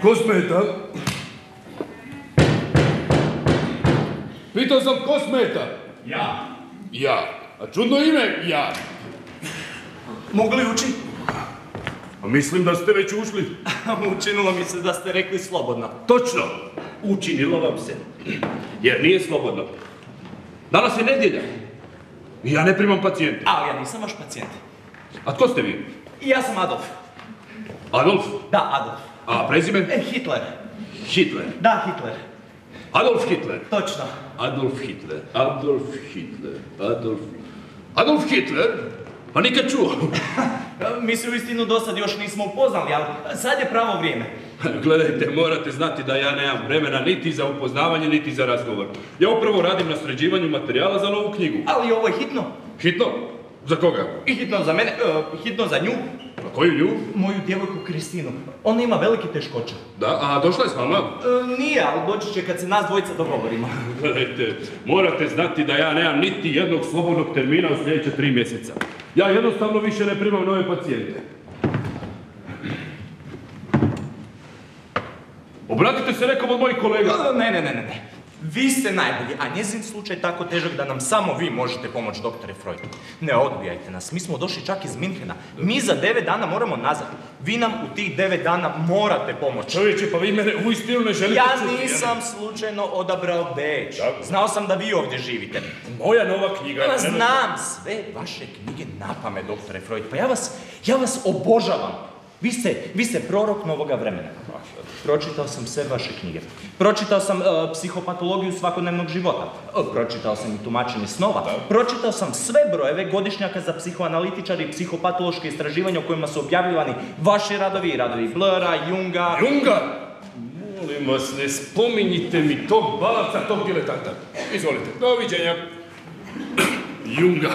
Ko smeta? Pitao sam ko smeta? Ja. Ja. A čudno ime? Ja. Mogu li ući? A mislim da ste već ušli. Učinilo mi se da ste rekli slobodno. Točno. Učinilo vam se. Jer nije slobodno. Danas je nedjelja. I ja ne primam pacijente. Ali ja nisam vaš pacijent. A tko ste vi? Ja sam Adolf. Adolf? Da, Adolf. A prezime? Hitler. Hitler. Da, Hitler. Adolf Hitler. Točno. Adolf Hitler. Adolf Hitler. Adolf Hitler? Pa nikad čuo. Mi se uistinu do sad još nismo upoznali, ali sad je pravo vrijeme. Gledajte, morate znati da ja nemam vremena niti za upoznavanje, niti za razgovor. Ja upravo radim na sređivanju materijala za novu knjigu. Ali ovo je hitno. Hitno? Za koga? I hitno za mene, hitno za nju. A koju nju? Moju djevojku Kristinu. Ona ima velike teškoće. Da, a došla je s vama? Nije, ali doći će kad se nas dvojica dogovorimo. Gledajte, morate znati da ja nemam niti jednog slobodnog termina u sljedeće 3 mjeseca. Ja jednostavno više ne primam nove pacijente. Obratite se nekom od mojih kolega. Ne. Vi ste najbolji, a njezin slučaj je tako težak da nam samo vi možete pomoći, doktore Freud. Ne odbijajte nas, mi smo došli čak iz Minhena. Mi za 9 dana moramo nazad. Vi nam u tih 9 dana morate pomoći. Čovječe, pa vi mene uistinu ne želite čuti. Ja nisam slučajno odabrao Beč. Znao sam da vi ovdje živite. Moja nova knjiga. Znam sve vaše knjige napamet, doktore Freud. Pa ja vas obožavam. Vi ste prorok novoga vremena. Pročitao sam sve vaše knjige. Pročitao sam psihopatologiju svakodnevnog života. Pročitao sam i tumačenje snova. Pročitao sam sve brojeve godišnjaka za psihoanalitičari i psihopatološke istraživanja u kojima su objavljivani vaši radovi, radovi Blera, Junga... Junga? Molim vas, ne spominjite mi tog balavca, tog diletanta. Izvolite, doviđenja. Junga.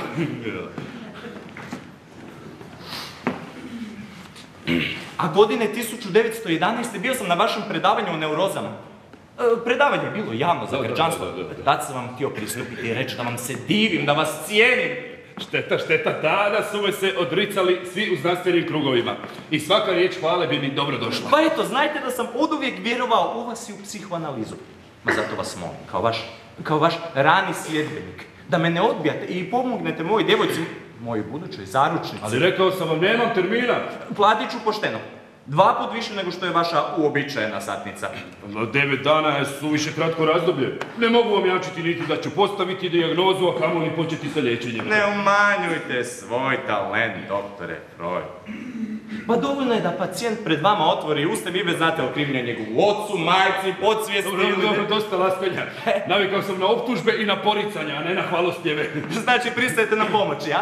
A godine 1911. bio sam na vašem predavanju o neurozama. Predavanje je bilo javno za građanstvo. Tad sam vam htio pristupiti i reći da vam se divim, da vas cijenim. Šteta, tada su me se odricali svi u znanstvenim krugovima. I svaka riječ hvale bi mi dobro došla. Pa eto, znajte da sam oduvijek vjerovao u vas i u psihoanalizu. Ma zato vas molim, kao vaš rani sljedbenik, da me ne odbijate i pomognete mojoj djevojci, mojoj budućoj zaručnici. Ali rekao sam vam, nemam termina. Platit ću pošteno. 2 put više nego što je vaša uobičajena satnica. 9 dana je suviše kratko razdoblje. Ne mogu vam jamčiti niti da ću postaviti dijagnozu, a kamoli početi sa liječenjem. Ne umanjujte svoj talent, doktore Freud. Pa dovoljno je da pacijent pred vama otvori usta, vi već znate okrivljenje njegovu ocu, majci, podsvijesti... Dobro, dosta laskanja. Navikao sam na optužbe i na poricanja, a ne na hvalospjeve. Znači, pristajete na pomoć, ja?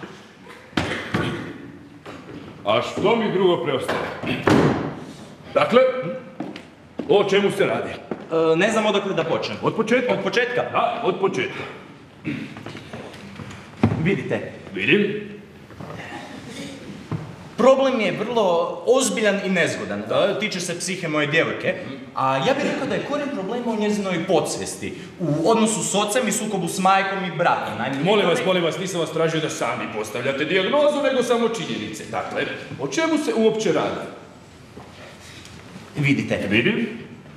A što mi drugo preostaje? Dakle, o čemu se radi? Ne znam odakle da počnem. Od početka? Od početka? Da, od početka. Vidite. Vidim. Problem je vrlo ozbiljan i nezgodan. Tiče se psihe moje djevojke. A ja bih rekao da je korijen problema u njezinoj podsvijesti. U odnosu s ocem i sukobu s majkom i bratom. Molim vas, nisam vas tražio da sami postavljate dijagnozu, nego samo činjenice. Dakle, o čemu se uopće radi? Vidite. Vidim.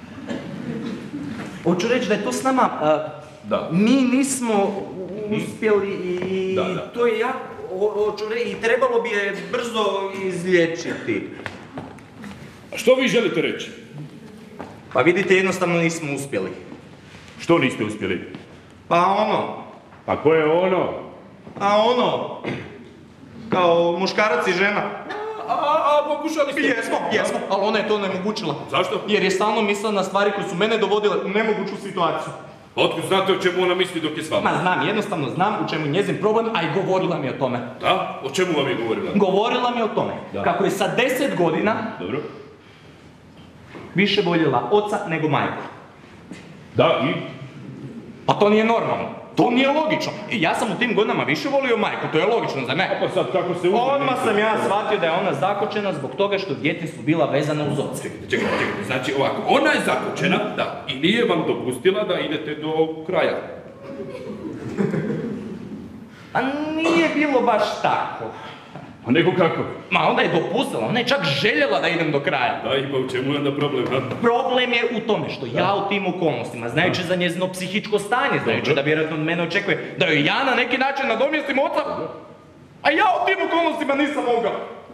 Hoću reći da je to s nama... Da. Mi nismo uspjeli i Da. to je jako... I trebalo bi je brzo izliječiti. A što vi želite reći? Pa vidite, jednostavno nismo uspjeli. Što niste uspjeli? Pa ono. Pa ko je ono? A ono. Kao muškarac i žena. Pokušali ste? Jesmo, ali ona je to onemogućila. Zašto? Jer je stalno mislila na stvari koje su mene dovodile u nemoguću situaciju. Otkud znate o čemu ona misli dok je s vama? Ma znam, jednostavno znam u čemu je njezin problem, a i govorila mi o tome. Da? O čemu vam je govorila? Govorila mi o tome. Da. Kako je sa 10 godina Dobro. više voljela oca nego majku. Da, i? Pa to nije normalno. To nije logično. I ja sam u tim godinama više volio majku, to je logično za ne. Pa sad kako se... Odmah sam ja shvatio da je ona zakočena zbog toga što djeci su bila vezana uz oca. Čekaj. Znači ovako, ona je zakočena, da, i nije vam dopustila da idete do kraja. A nije bilo baš tako. A nego kako? Ma ona je dopustila, ona je čak željela da idem do kraja. Da, ima u čemu je onda problem, ha? Problem je u tome što ja u tim okolnostima, znajući za njezino psihičko stanje, znajući da vjerojatno od mene očekuje da joj ja na neki način nadomjestim oca, a ja u tim okolnostima nisam mogao.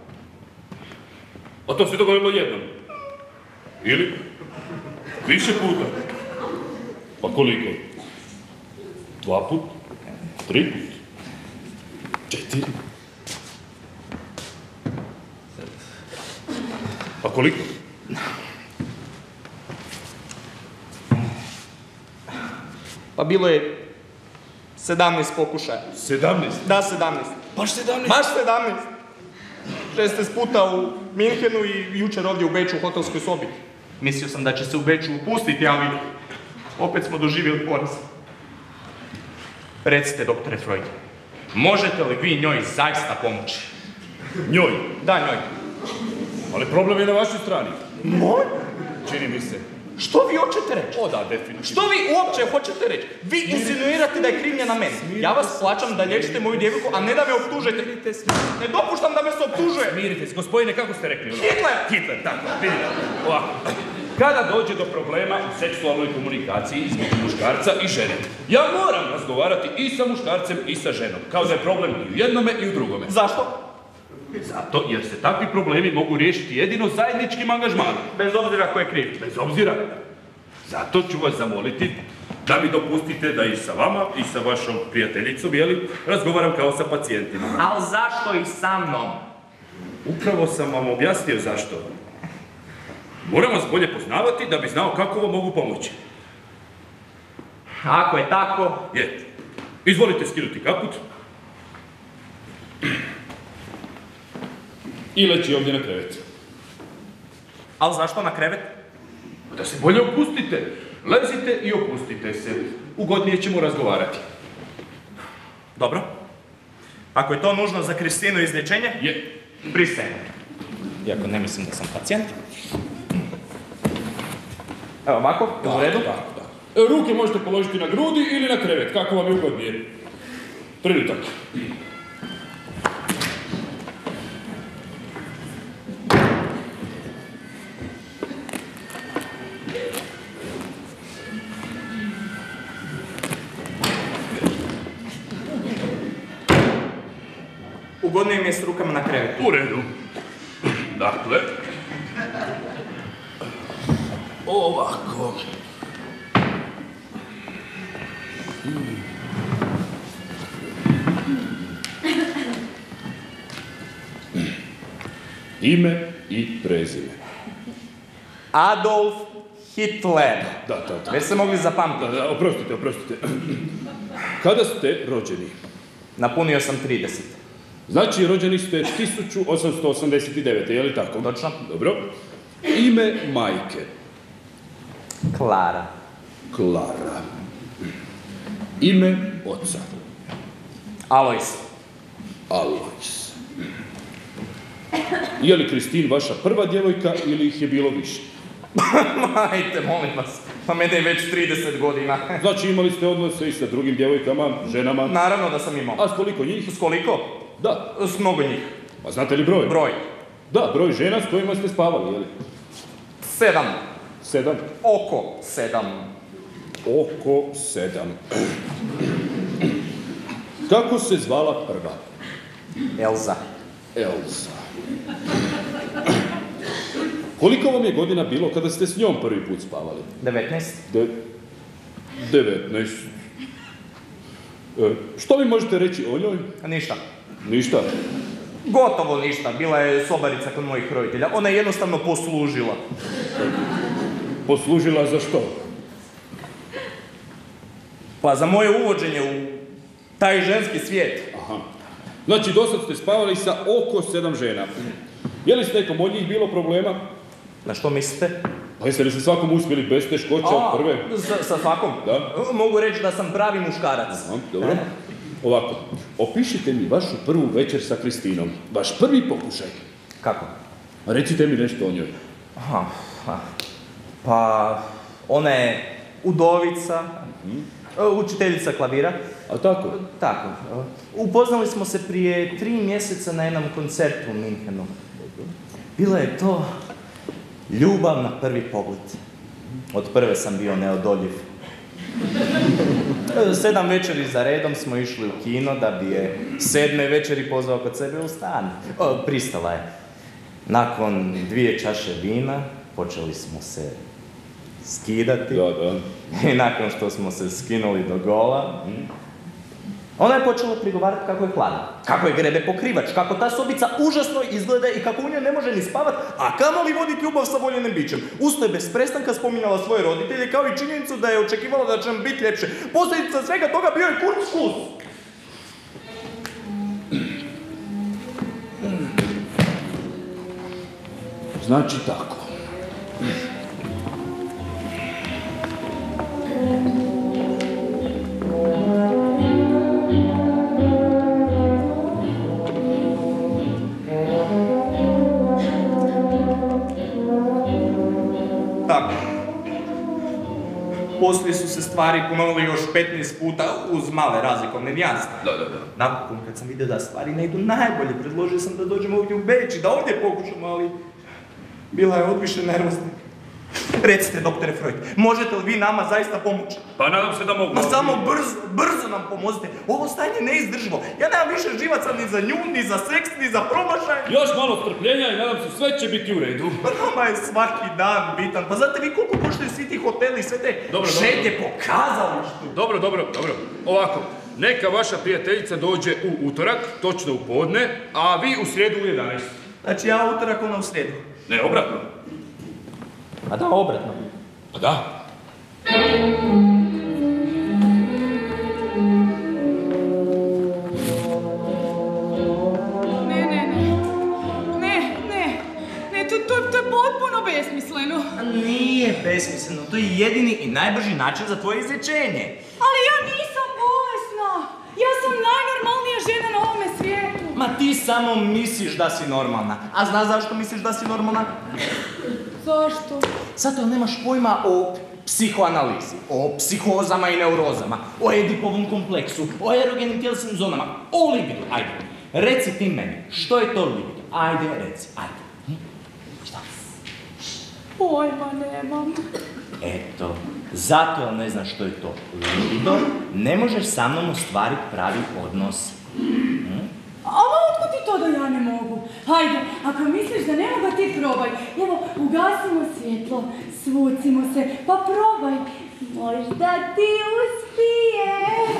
A to se dogodilo jednom? Ili? Više puta? Pa koliko? 2 put? 3 put? 4? Pa koliko? Pa bilo je 17 pokušaja. 17? Da, 17. Baš 17? Baš 17! 16 puta u Minhenu i jučer ovdje u Beču u hotelskoj sobi. Mislio sam da će se u Beču upustiti, ali opet smo doživjeli poraz. Recite, doktore Freud, možete li vi njoj zaista pomoći? Njoj? Da, njoj. Ali problem je na vašoj strani. Moj? Čini mi se. Što vi hoćete reći? O da, definitivno. Što vi uopće hoćete reći? Vi insinuirate da je krivnja na meni. Ja vas plaćam da liječite moju djevojku, a ne da me optužete. Ne dopuštam da me se optužuje. Smirite se, gospodine, kako ste rekli? Hitler! Hitler, tako, vidite. Ovako. Kada dođe do problema u seksualnoj komunikaciji između muškarca i žene, ja moram razgovarati i sa muškarcem i sa ženom. Kao da je problem i u jednome i u drugome. Zašto? Zato jer se takvi problemi mogu riješiti jedino zajedničkim angažmanom. Bez obzira ko je kriv. Bez obzira. Zato ću vas zamoliti da mi dopustite da i sa vama i sa vašom prijateljicom, razgovaram kao sa pacijentima. Ali zašto i sa mnom? Upravo sam vam objasnio zašto. Moram vas bolje poznavati da bi znao kako vam mogu pomoći. Ako je tako... Je. Izvolite skinuti kaput. I leći ovdje na krevet. Ali zašto na krevet? Da se bolje opustite. Lezite i opustite se. Ugodnije ćemo razgovarati. Dobro. Ako je to nužno za Kristinu izlječenje, Je. pristajem. Iako ne mislim da sam pacijent. Evo ovako, u redu? Da. Ruke možete položiti na grudi ili na krevet, kako vam je ugodnije. Trenutak. Ugodnije mi je s rukama na krevetu. U redu. Dakle. Ovako. Ime i prezime. Adolf Hitler. Da. Već ste mogli zapamtiti. Da, oprostite. Kada ste rođeni? Napunio sam 30. Znači, rođeni ste 1889. Je li tako? Točno. Dobro. Ime majke? Klara. Klara. Ime oca? Alojs. Alojs. Je li Kristin vaša prva djevojka ili ih je bilo više? Majte, molim vas. Pa mene je već 30 godina. Znači, imali ste odnose i sa drugim djevojkama, ženama? Naravno da sam imao. A s koliko njih? S koliko? Da. S mnogo njih. A znate li broj? Broj. Da, broj žena s kojima ste spavali, je li? 7. 7? Oko 7. Oko 7. Kako se zvala prva? Elza. Elza. Koliko vam je godina bilo kada ste s njom prvi put spavali? 19. 19. Što vi možete reći o njoj? Ništa. Ništa. Gotovo ništa. Bila je sobarica kod mojih roditelja. Ona je jednostavno poslužila. Poslužila za što? Pa za moje uvođenje u taj ženski svijet. Aha. Znači, dosad ste spavali sa oko 7 žena. Je li s nekom od njih bilo problema? Na što mislite? Pa jeste li se svakom uspjeli bez teškoća od prve? Sa svakom? Da. Mogu reći da sam pravi muškarac. Aha, dobro. Ovako, opišite mi vašu prvu večer sa Kristinom. Vaš prvi pokušaj. Kako? Recite mi nešto o njoj. Pa, ona je udovica, Učiteljica klavira. A tako? Tako. Upoznali smo se prije 3 mjeseca na jednom koncertu u Minhenu. Bila je to ljubav na prvi pogled. Od prve sam bio neodoljiv. 7 večeri za redom smo išli u kino da bi je 7. večeri pozvao kod sebe u stan. Pristala je. Nakon 2 čaše vina počeli smo se skidati. Da. I nakon što smo se skinuli do gola, ona je počela prigovarati kako je hladno, kako je grebe pokrivač, kako ta sobica užasno izgleda i kako u njoj ne može ni spavat, a kamoli voditi ljubav sa voljenim bićem. Usto je bez prestanka spominjala svoje roditelje, kao i činjenicu da je očekivala da će nam biti ljepše. Posljedica svega toga bio je kurzschluss. Znači tako. Tako. Poslije su se stvari ponovili još 15 puta uz male razlikovne nijanse. Da. Napokon, kad sam vidio da stvari ne idu najbolje, predložio sam da dođemo ovdje u Beč i da ovdje pokušamo, ali bila je odviše nervozna. Recite, doktore Freud, možete li vi nama zaista pomoći? Pa nadam se da mogu. Ma samo brzo nam pomozite. Ovo stanje je neizdrživo. Ja nemam više živaca ni za nju, ni za seks, ni za promašaj. Još malo strpljenja i nadam se sve će biti u redu. Pa nama je svaki dan bitan. Pa znate vi koliko koštaju svi ti hoteli i sve te šetnje po kazalištu? Dobro. Ovako, neka vaša prijateljica dođe u utorak, točno u podne, a vi u srijedu u 11. Znači ja u utorak, ona u srijedu. Ne, obratno. A da, obratno. Pa da. Ne, to je potpuno besmisleno. Nije besmisleno, to je jedini i najbrži način za tvoje izlječenje. Ali ja nisam bolesna. Ja sam najnormalnija žena na ovome svijetu. Ma ti samo misliš da si normalna. A znaš zašto misliš da si normalna? Zašto? Zato jer nemaš pojma o psihoanalizi, o psihozama i neurozama, o Edipovom kompleksu, o erogenim tjelesnim zonama, o libidu. Ajde, reci ti meni, što je to libido? Ajde, reci, ajde. Šta? Pojma nemam. Eto, zato jer ne znaš što je to libido, ne možeš sa mnom ostvariti pravi odnos. Ali otkud ti to da ja ne mogu? Hajde, ako misliš da ne mogu, ti probaj. Evo, ugasimo svjetlo, svucimo se, pa probaj. Možda ti uspije.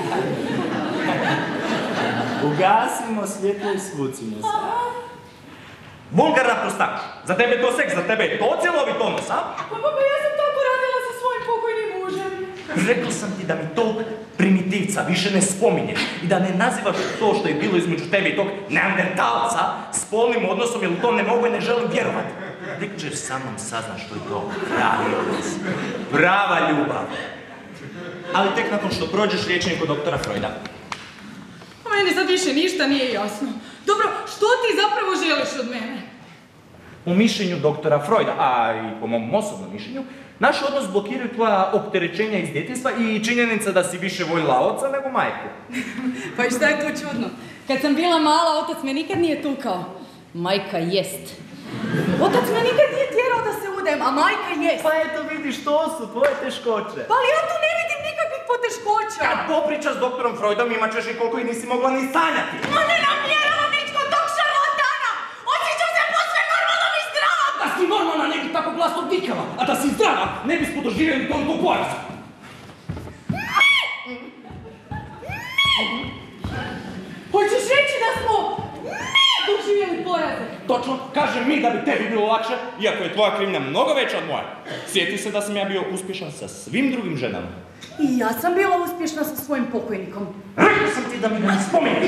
Ugasimo svjetlo i svucimo se. Vulgarna prostač. Za tebe je to seks, za tebe je to cjelovit odnos, a? Pa ja sam tako radila sa svojim pokojnim mužem. Rekao sam ti da mi tog primitivca više ne spominješ i da ne nazivaš to što je bilo između tebe i tog neandertalca spolnim odnosom, jer u to ne mogu i ne želim vjerovati. Nek ćeš sa mnom saznaš što je to pravi odnos. Prava ljubav. Ali tek nakon što prođeš liječenje kod doktora Freuda. Meni sad više ništa nije jasno. Dobro, što ti zapravo želiš od mene? U mišljenju doktora Freuda, a i po mom osobnom mišljenju, naš odnos blokiraju tvoja opterećenja iz djetinjstva i činjenica da si više voljela oca nego majku. Pa i šta je tu čudno? Kad sam bila mala, otac me nikad nije tukao. Majka jest. Otac me nikad nije tjerao da se udem, a majka jest. Pa eto vidiš, to su tvoje teškoće. Pa ali ja tu ne vidim nikakvih poteškoća. Kad popričaš s doktorom Freudom imat ćeš i koliko i nisi mogla ni sanjati. Ma ne namjeravam nič kod tog šarlatana! Osjećam se posve normalnom i zdravom! Da si normalna ne bi tako glasno dikala, a da si zdrava ne bismo doživjeli toliko poraza. Hoćeš reći da smo doživjeli poraze? Točno, kažem mi da bi tebi bilo lakše, iako je tvoja krivnja mnogo veća od moja. Sjeti se da sam ja bio uspješan sa svim drugim ženama. I ja sam bila uspješna sa svojim pokojnikom. Rekao sam ti da mi ga ne spomeniš.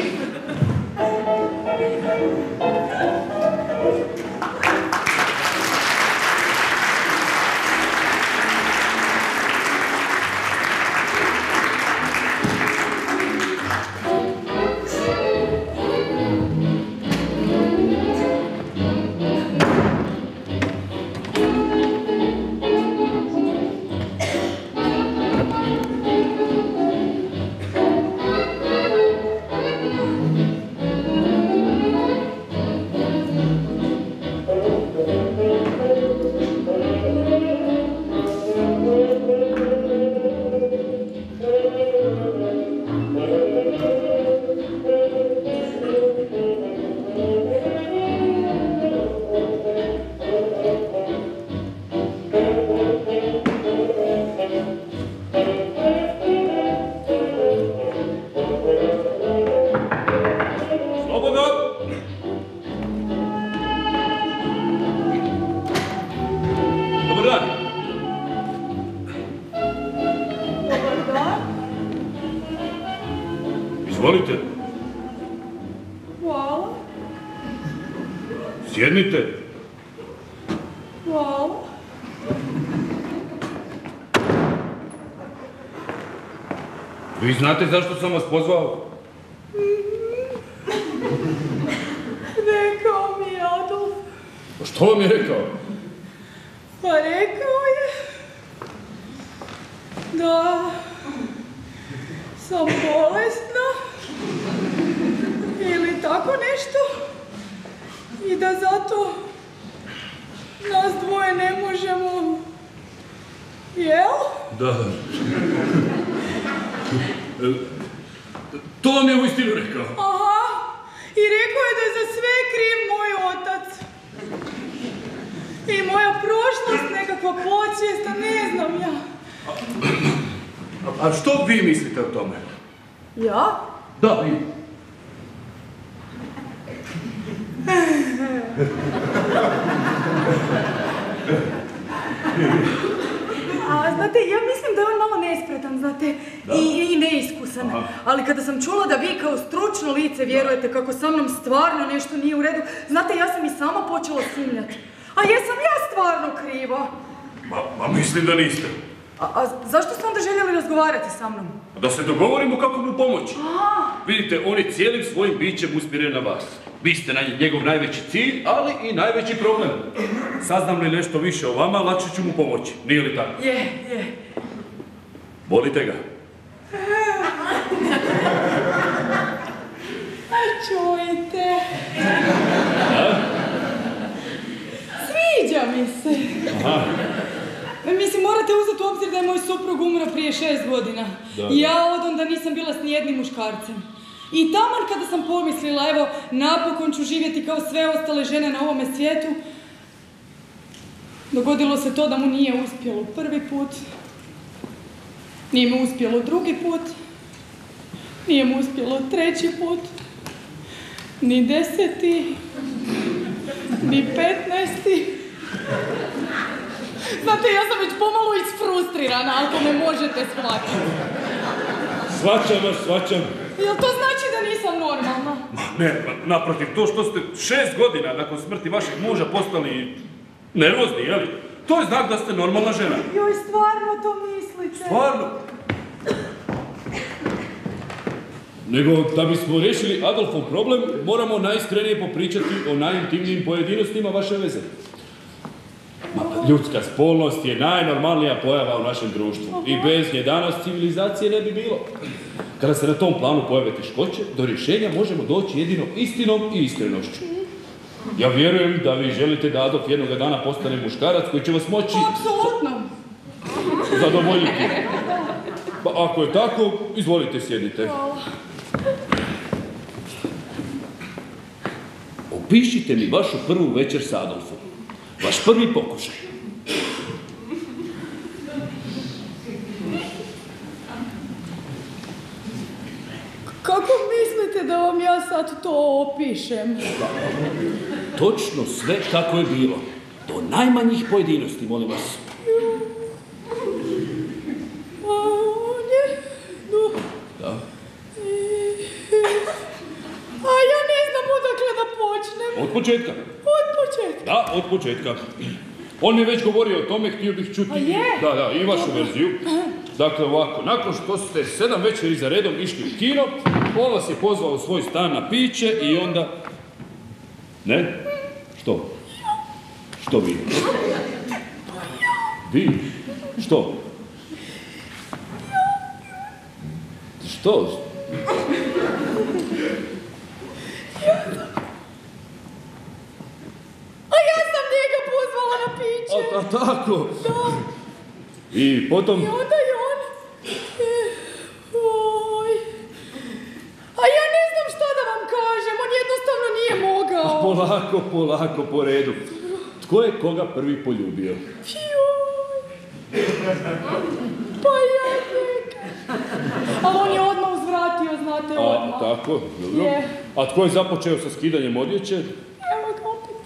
Izvolite. Hvala. Sjednite. Hvala. Vi znate zašto sam vas pozvao? Rekao mi je Adolf. Pa što vam je rekao? Pa rekao je da sam bolesna ili tako nešto i da zato nas dvoje ne možemo, jel? Da. To vam je uistinu rekao. Aha, i rekao je da je za sve kriv moj otac. I moja prošlost, nekakva podsvijest, a ne znam ja. A što vi mislite o tome? Ja? Da, vi. A znate, ja mislim da je on malo nespretan, znate, i neiskusan. Aha. Ali kada sam čula da vi kao stručno lice vjerujete kako sa mnom stvarno nešto nije u redu, znate, ja sam i sama počela sumnjati. A jesam ja stvarno kriva? Ma mislim da niste. A zašto ste onda željeli razgovarati sa mnom? Da se dogovorimo kako mu pomoći. Vidite, on je cijelim svojim bićem usmjeren na vas. Vi ste njegov najveći cilj, ali i najveći problem. Saznam li nešto više o vama, lakše ću mu pomoći. Nije li tako? Je. Volite ga? Čujte. Sviđa mi se. Aha. Mislim, morate uzeti u obzir da je moj suprug umro prije 6 godina. I ja od onda nisam bila s nijednim muškarcem. I taman kada sam pomislila, evo, napokon ću živjeti kao sve ostale žene na ovome svijetu, dogodilo se to da mu nije uspjelo prvi put, nije mu uspjelo drugi put, nije mu uspjelo treći put, ni 10. ni 15. Znate, ja sam već pomalo isfrustrirana, ako me možete shvatiti. Shvaćam. Jel to znači da nisam normalna? Ne, naprotiv, to što ste 6 godina nakon smrti vašeg muža postali nervozni, jeli? To je znak da ste normalna žena. Joj, stvarno to mislite? Stvarno. Nego, da bismo riješili Adolfov problem, moramo najiskrenije popričati o najintimnijim pojedinostima vaše veze. Ljudska spolnost je najnormalnija pojava u našem društvu i bez nje danas civilizacije ne bi bilo. Kada se na tom planu pojave teškoće, do rješenja možemo doći jedino istinom i iskrenošću. Ja vjerujem da vi želite da Adolf jednoga dana postane muškarac koji će vas moći... Apsolutno. ...zadovoljiti. Pa ako je tako, izvolite, sjedite. Hvala. Opišite mi vašu prvu večer s Adolfom. Vaš prvi pokušaj. Kako mislite da vam ja sad to opišem? Točno sve kako je bilo. Do najmanjih pojedinosti, molim vas. Da. A ja ne znam odakle da počnem. Od početka. Od početka. Da, od početka. On je već govorio o tome, htio bih čuti... A je? Da, i vašu verziju. Dakle, ovako, nakon što ste 7 večeri za redom išli u kino, on vas je pozvao u svoj stan na piće i onda... Ne? Što? Što vi? Vi? Što? Što? A ja sam njega pozvala na piće. A tako? Da. I potom... I onda je on... Oj. A ja ne znam šta da vam kažem, on jednostavno nije mogao. Polako, po redu. Tko je koga prvi poljubio? Joj. Pa ja neka. Ali on je odmah uzvratio, znate, odmah. A, tako, dobro. Je. A tko je započeo sa skidanjem odjeće? Evo ga opet.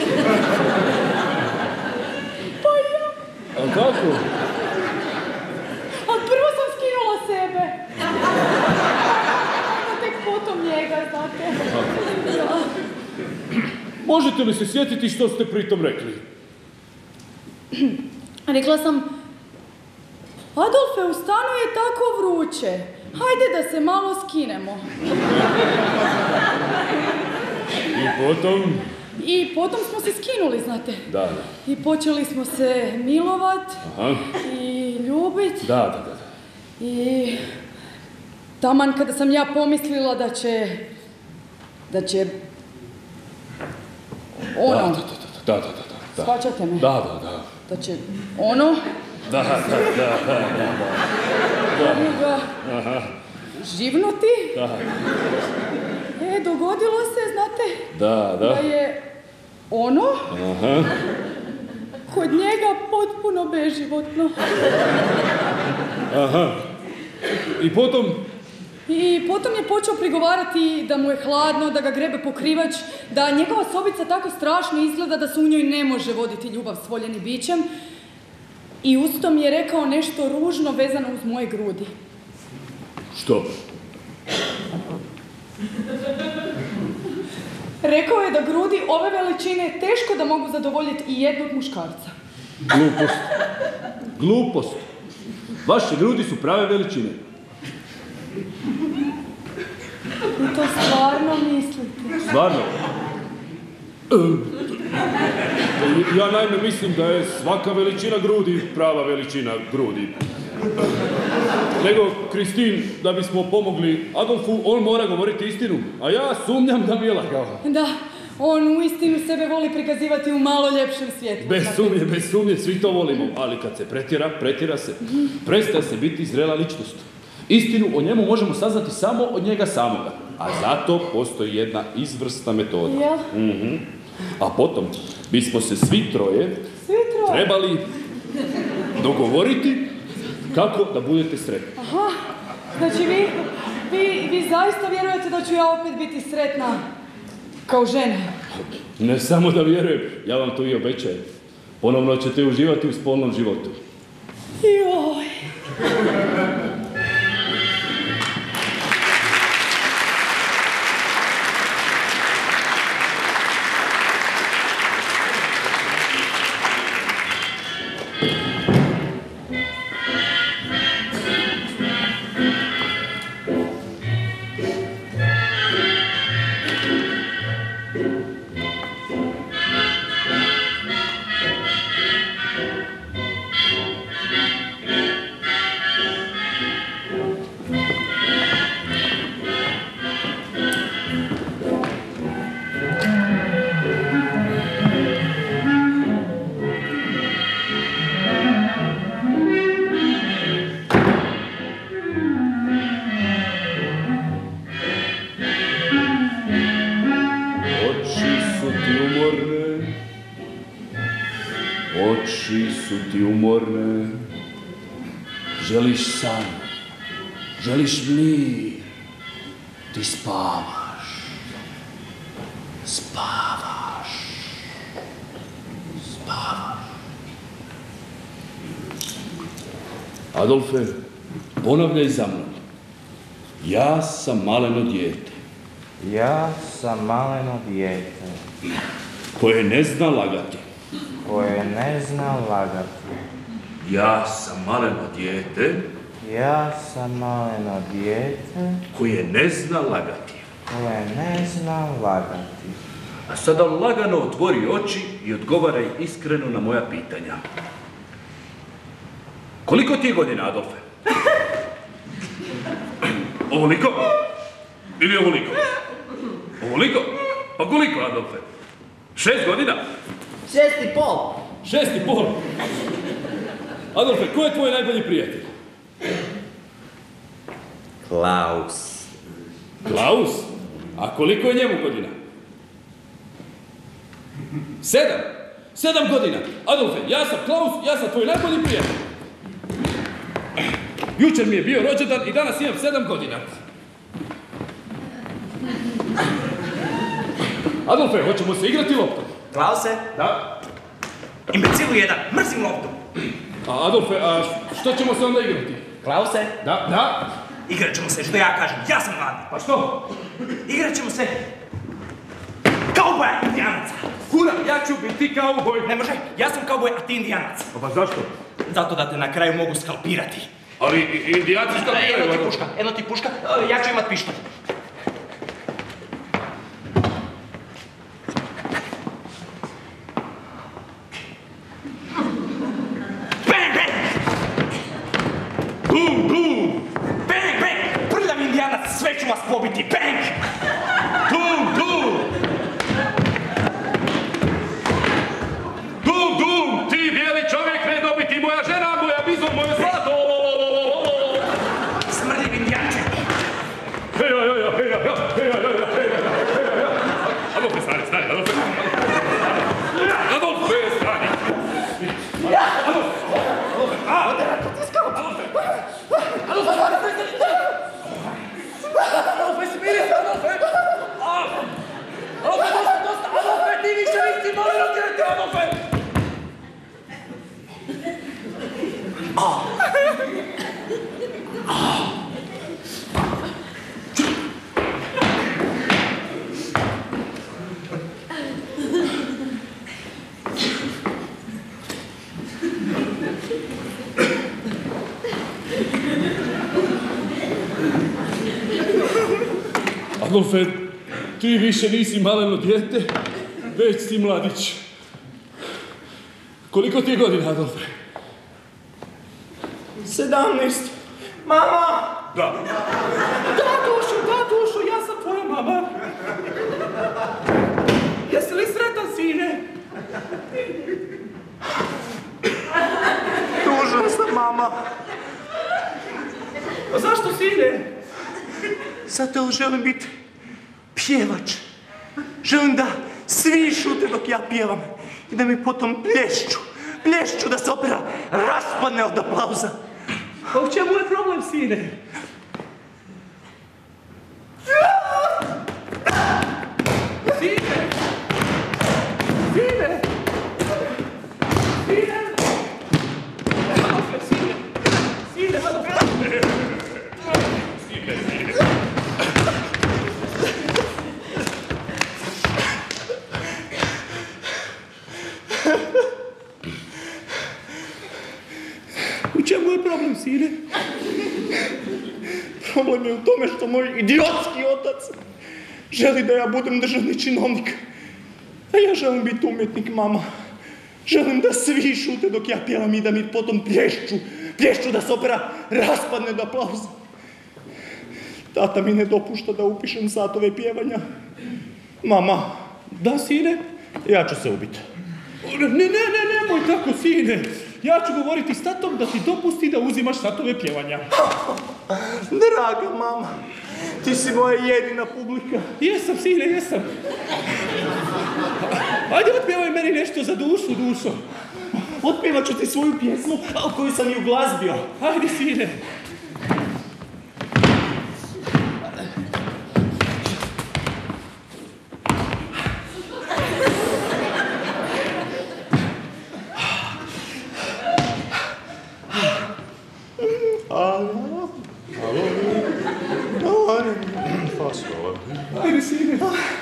Pa ja. A tako? Ali prvo sam skinula sebe. Onda tek znate. Da. Možete li se sjetiti što ste pritom rekli? Rekla sam, Adolfe, u stanu je tako vruće. Hajde da se malo skinemo. I potom? I potom smo se skinuli, znate. Da. I počeli smo se milovat. Aha. I ljubit. Da. I taman kada sam ja pomislila da će ono... Da. Shvaćate me? Da. Da će ono... Da. Ovoga... živnuti. Da. Dogodilo se, znate, Da. da je ono Aha. kod njega potpuno beživotno. Aha. I potom? I potom je počeo prigovarati da mu je hladno, da ga grebe pokrivač, da njegova sobica tako strašno izgleda da se u njoj ne može voditi ljubav s voljenim bićem. I uz to mi je rekao nešto ružno vezano uz moje grudi. Što? Rekao je da grudi ove veličine teško da mogu zadovoljiti i jednog muškarca. Glupost. Vaše grudi su prave veličine. Vi to stvarno mislite? Stvarno? Ja naime mislim da je svaka veličina grudi prava veličina grudi. Nego, Kristin, da bismo pomogli Adolfu, on mora govoriti istinu, a ja sumnjam da mi je lagao. Da, on uistinu sebe voli prikazivati u malo ljepšem svijetu. Bez sumnje, svi to volimo, ali kad se pretjera se. Prestaje se biti zrela ličnost. Istinu o njemu možemo saznati samo od njega samoga, a zato postoji jedna izvrsna metoda. Jel? A potom bismo se svi troje trebali dogovoriti kako da budete sretni. Aha, znači vi zaista vjerujete da ću ja opet biti sretna kao žena? Ne samo da vjerujem, ja vam to i obećajem. Ponovno ćete uživati u spolnom životu. Joj. Oči su ti umorne, želiš san, želiš mir, ti spavaš. Adolfe, ponavljaj za mnom. Ja sam maleno dijete. Ja sam maleno dijete. Koje ne zna lagati. Koje ne zna lagati. Ja sam maleno dijete. Ja sam maleno dijete. Koje ne zna lagati. Koje ne zna lagati. A sada lagano otvori oči i odgovaraj iskreno na moja pitanja. Koliko ti je godina, Adolfe? Ovoliko? Ili ovoliko? Ovoliko? Pa koliko, Adolfe? 6 godina? 6,5. 6,5? Adolfe, ko je tvoj najbolji prijatelj? Klaus. Klaus? A koliko je njemu godina? 7? 7 godina. Adolfe, ja sam Klaus, ja sam tvoj najbolji prijatelj. Jučer mi je bio rođendan i danas imam 7 godina. Adolfe, hoćemo se igrati loptom? Klause? Da. Imbecilu jedan, mrzim loptu. A Adolfe, a što ćemo se onda igrati? Klause? Da. Igrat ćemo se, što ja kažem, ja sam gladni. Pa što? Igrat ćemo se kauboja i indijanaca. Kuda, ja ću biti kauboj. Ne može, ja sam kauboj, a ti indijanac. Pa zašto? Zato da te na kraju mogu skalpirati. Ali indijanci skalpiraju. Eno ti puška, ja ću imat pištolj. Bang, bang! Bum, bum! Bang, bang! Prljav indijanac, sve ću vas pobiti, bang! Dum, dum! Dum, dum! Ti bijeli čovjek ne dobiti, moja žena, moja bizon, moje zlato! Smrljiv indijanče! Adolfe, stani, Adolfe! Adolfe, stani! Adolfe, smiri se, Adolfe! Adolfe, dosta, Adolfe, ti više nisi molio djete, Adolfe! Adolfe, ti više nisi maleno dijete, već si mladić. Koliko ti je godina, Adolfe? 17. Mama! Da. Da, dušo, ja sam tvoja mama. Jesi li sretan, sine? Tužan sam, mama. A zašto, sine? Zato želim biti pjevač. Želim da svi šute dok ja pjevam i da mi potom plješću da se opera raspadne od aplauza. A u čemu je problem, sine? Sine! Sine! Sine! Adolfe, sine! Sine, Adolfe! U čemu je problem, sine? Problem je u tome što moj idiotski otac želi da ja budem državni činovnik. A ja želim biti umjetnik, mama. Želim da svi šute dok ja pjevam i da mi potom plješću da se opera raspadne do aplauza. Tata mi ne dopušta da upišem satove pjevanja. Mama, da, sine, ja ću se ubiti. Nemoj tako, sine. Ja ću govoriti s tatom da ti dopusti da uzimaš satove pjevanja. Draga mama, ti si moja jedina publika. Jesam, sine, jesam. Ajde, otpjevaj meni nešto za dušo. Otpjevat ću ti svoju pjesmu, koju sam i uglazbio. Ajde, sine. Ajde, sine.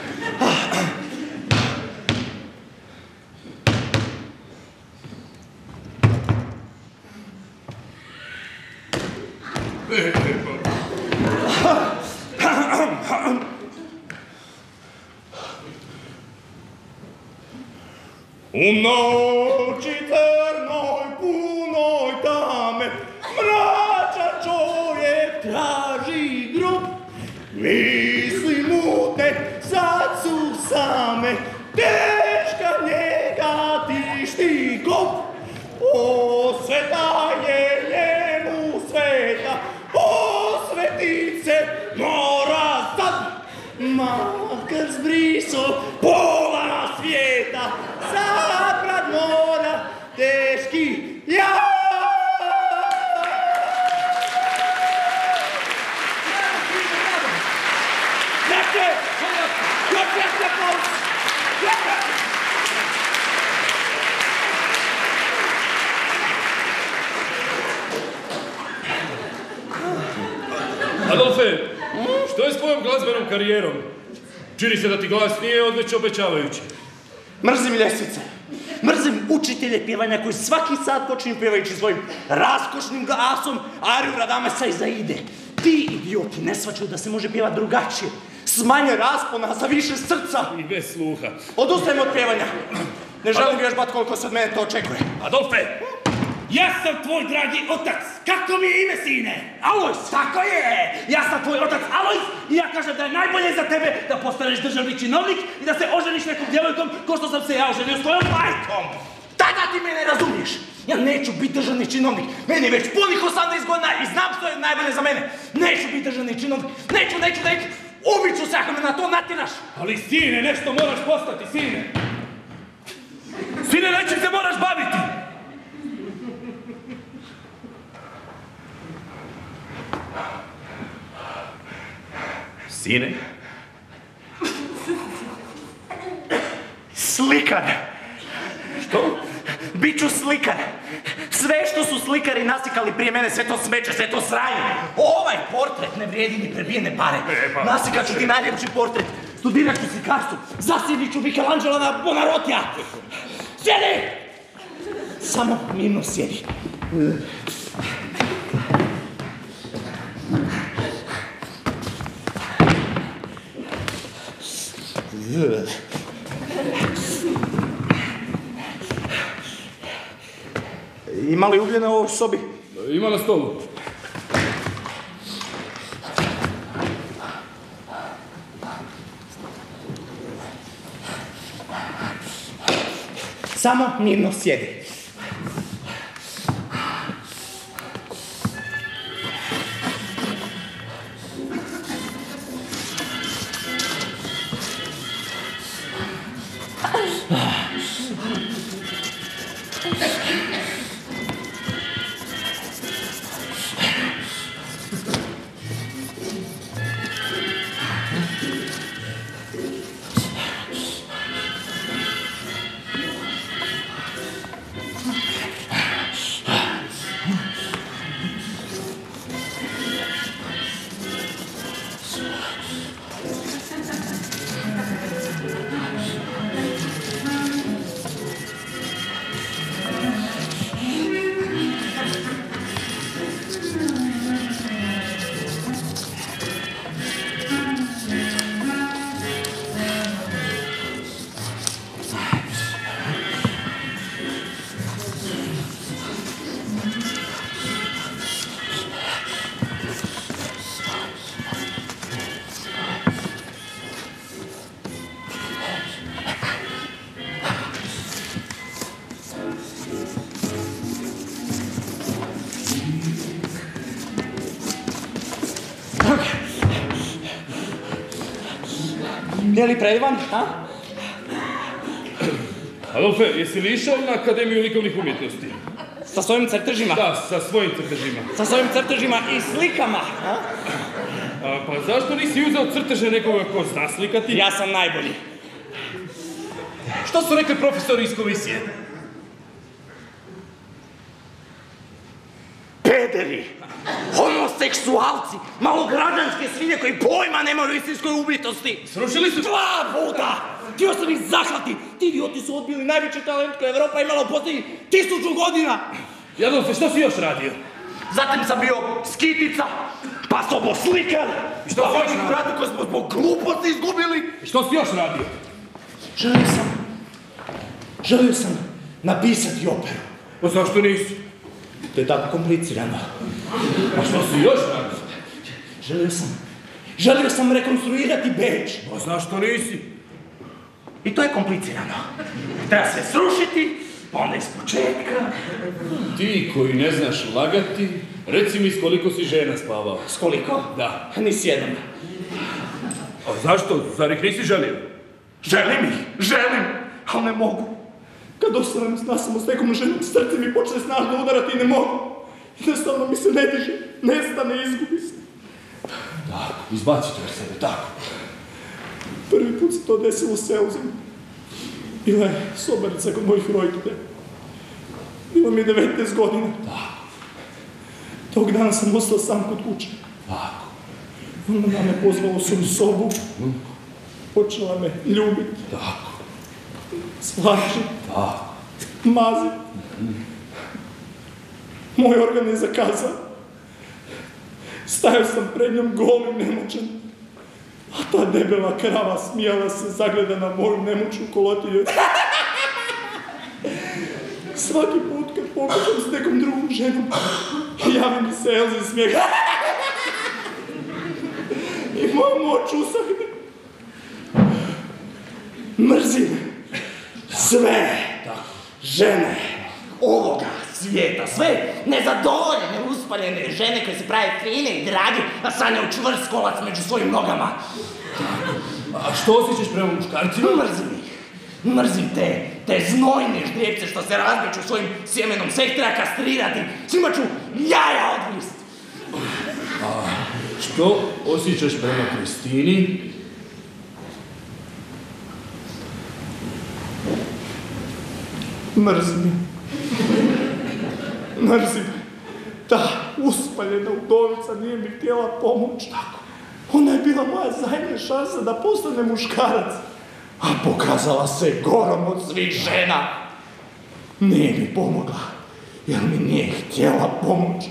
U noći crnoj, punoj tame, mračan čovjek traži grob. Misli mutne, sad su same, teška njega tišti kop. Osveta je njemu sveta, osvetit se mora sad. Makar zbriso pola svijeta, zaprat mora teški ja. Adolfe, što je s tvojom glazbenom karijerom? Čini se da ti glas nije odveć obećavajući. Mrzim ljestvice. Mrzim učitelje pjevanja koji svaki sat počinju pjevajući svojim raskošnim glasom ariju Radamesa i Zaide. Ti idioti ne shvaćaju da se može pjevati drugačije. S manje raspona, sa više srca. I bez sluha. Odustajem od pjevanja. Ne želim vježbat koliko se od mene to očekuje. Adolfe, ja sam tvoj dragi otac. Kako mi je ime, sine? Alojs, tako je! Ja sam tvoj otac Alojs i ja kažem da je najbolje za tebe da postaneš državni činovnik i da se oženiš nekom djevojkom ko što sam se ja oženio s tvojom majkom. Tada ti me ne razumiješ. Ja neću biti državni činovnik. Meni je već punih 18 godina i znam što je najbolje za mene. Neću biti državni činovnik. Neću. Ubit ću se ako me na to natjeraš. Ali sine, nešto moraš postati, sine. Sine, nečim se moraš baviti. Sine? Slikar. Što? Biću slikar. Sve što su slikari nasikali prije mene, sve to smeće, sve to sranje. Ovaj portret ne vrijedi ni prebijene pare. Nasikat ću ti najljepši portret. Studirat ću slikarstvo. Zasjedit ću Michelangela na Bonarotija. Sjedi! Samo mirno sjedi. Ima li ugljena u ovoj sobi? Ima na stolu. Samo mirno sjedi. Je li predivan, a? Adolfe, jesi li išao na Akademiju likovnih umjetnosti? Sa svojim crtežima? Da, sa svojim crtežima. Sa svojim crtežima i slikama, a? Pa zašto nisi uzeo crteže nekoga ko zna slikati? Ja sam najbolji. Što su rekli profesori iz komisije? Pederi, homoseksualci, malograđanske svinje koji pojma nemaju o istinskoj umjetnosti. Srušili su... 2 puta! Htio sam ih zaklati. Ti idioti su odbili najveći talent koji Evropa imala u posljednjih 1000 godina. Adolfe, što si još radio? Zatim sam bio skitica, pa soboslikar. I što si još radio? Brate koji smo zbog gluposti izgubili. I što si još radio? Želio sam napisati operu. Pa zašto nisi? To je tako komplicirano. A što si još radio? Želio sam rekonstruirati Beč. Pa zašto nisi? I to je komplicirano. Treba se srušiti, pa onda iz početka. Ti koji ne znaš lagati, reci mi s koliko si žena spavao. S koliko? Da. Ni s jednom. A zašto? Zar ih nisi želio? Želim, ali ne mogu. Kad ostanem nasamo s nekom ženom, srce mi počne snažno udarati i ne mogu. Jednostavno mi se ne diže, nestane, izgubi se. Tako, izbaci to od sebe, tako. Prvi put se to desilo u Selzenu. Bila je sobarica kod mojih roditelja. Bilo mi je 19 godina. Tako. Tog dana sam ostao sam kod kuće. Tako. Onda me pozvala u svoju sobu. Počela me ljubiti. Tako. Slaži. Tako. Mazi. Moj organ je zakazao. Stajao sam pred njom gol i nemoćan. A ta debela krava smijala se, zagleda na moju nemoćnu kolotilju. Svaki put kad pokažem s nekom drugom ženom, javi mi se Elzi smijeh. I moja moć usahne. Mrzim sve žene ovoga svijeta, sve nezadovoljene, uspaljene žene koje se prave fine i drage, a sanjaju čvrst kolac među svojim nogama. A što osjećaš prema muškarcima? Mrzim ih. Mrzim te znojne ždrijepce što se razmeću svojim sjemenom. Sve ih treba kastrirati. Svima ću jaja odgrist. A što osjećaš prema Kristini? Mrzim je. Mrzim. Ta uspaljena udovica nije mi htjela pomoći. Ona je bila moja zadnja šansa da postane muškarac. A pokazala se gorom od svih žena. Nije mi pomogla, jer mi nije htjela pomoći.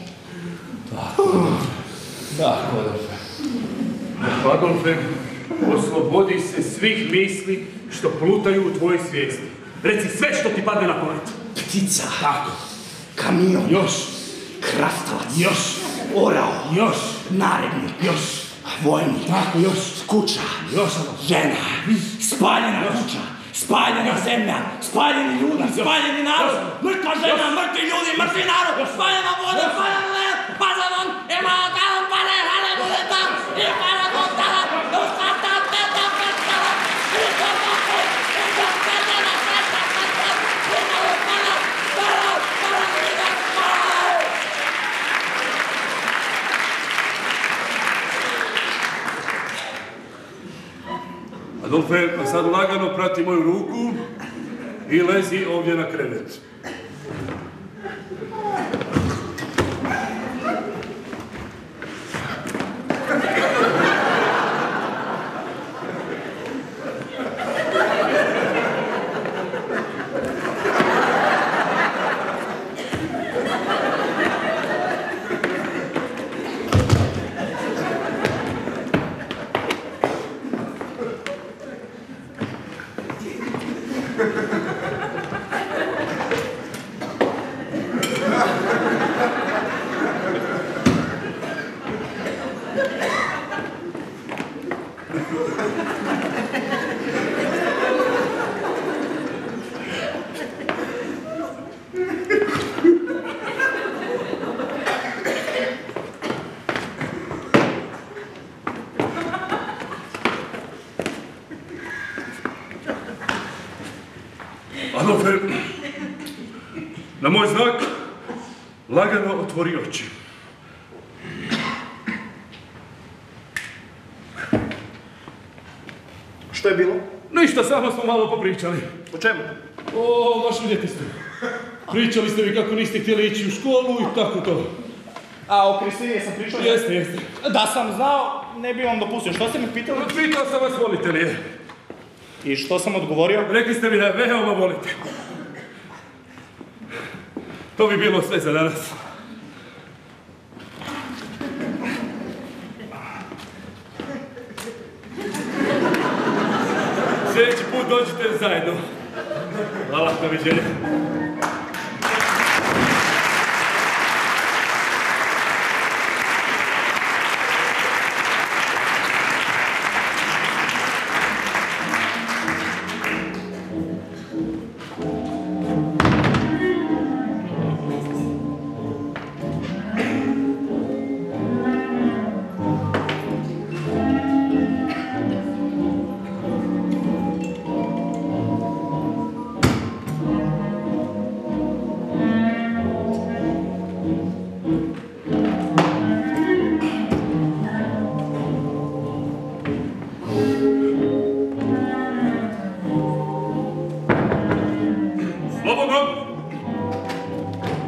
Tako, Adolfe, oslobodi se svih misli što plutaju u tvojoj svijesti. Reci sve što ti padne na pamet. Ptica. Tako. Kamion. Još. Kraftavac. Još. Orao. Još. Narednik. Još. Vojnik. Tako, još. Kuća. Još. Žena. Spaljena kuća. Spaljena zemlja. Spaljeni ljudi. Spaljeni narod. Mrtva žena. Mrtvi ljudi. Mrtvi narod. Spaljena voda. Spaljena led. Pazanon. Ima otalan pale. Hale budeta. I pala montala. Ustata. Teta. Petala. I teta. Teta. Petala. Teta. Petala. Pala. Pala. Pala. Pala. Pala. Adolfe, sad lagano prati moju ruku i lezi ovdje na krevet. Adolfe, na moj znak, lagano otvori oči. Što je bilo? Ništa, samo smo malo popričali. O čemu? O vašem djetinjstvu. Pričali ste mi kako niste htjeli ići u školu i tako to. A o Kristini sam pričao? Jeste. Da sam znao, ne bi vam dopustio. Što ste mi pitali? Pitao sam vas volite li je. I što sam odgovorio? Rekli ste mi da je veoma volite. To bi bilo sve za danas. Sljedeći put dođite zajedno. Hvala, doviđenja.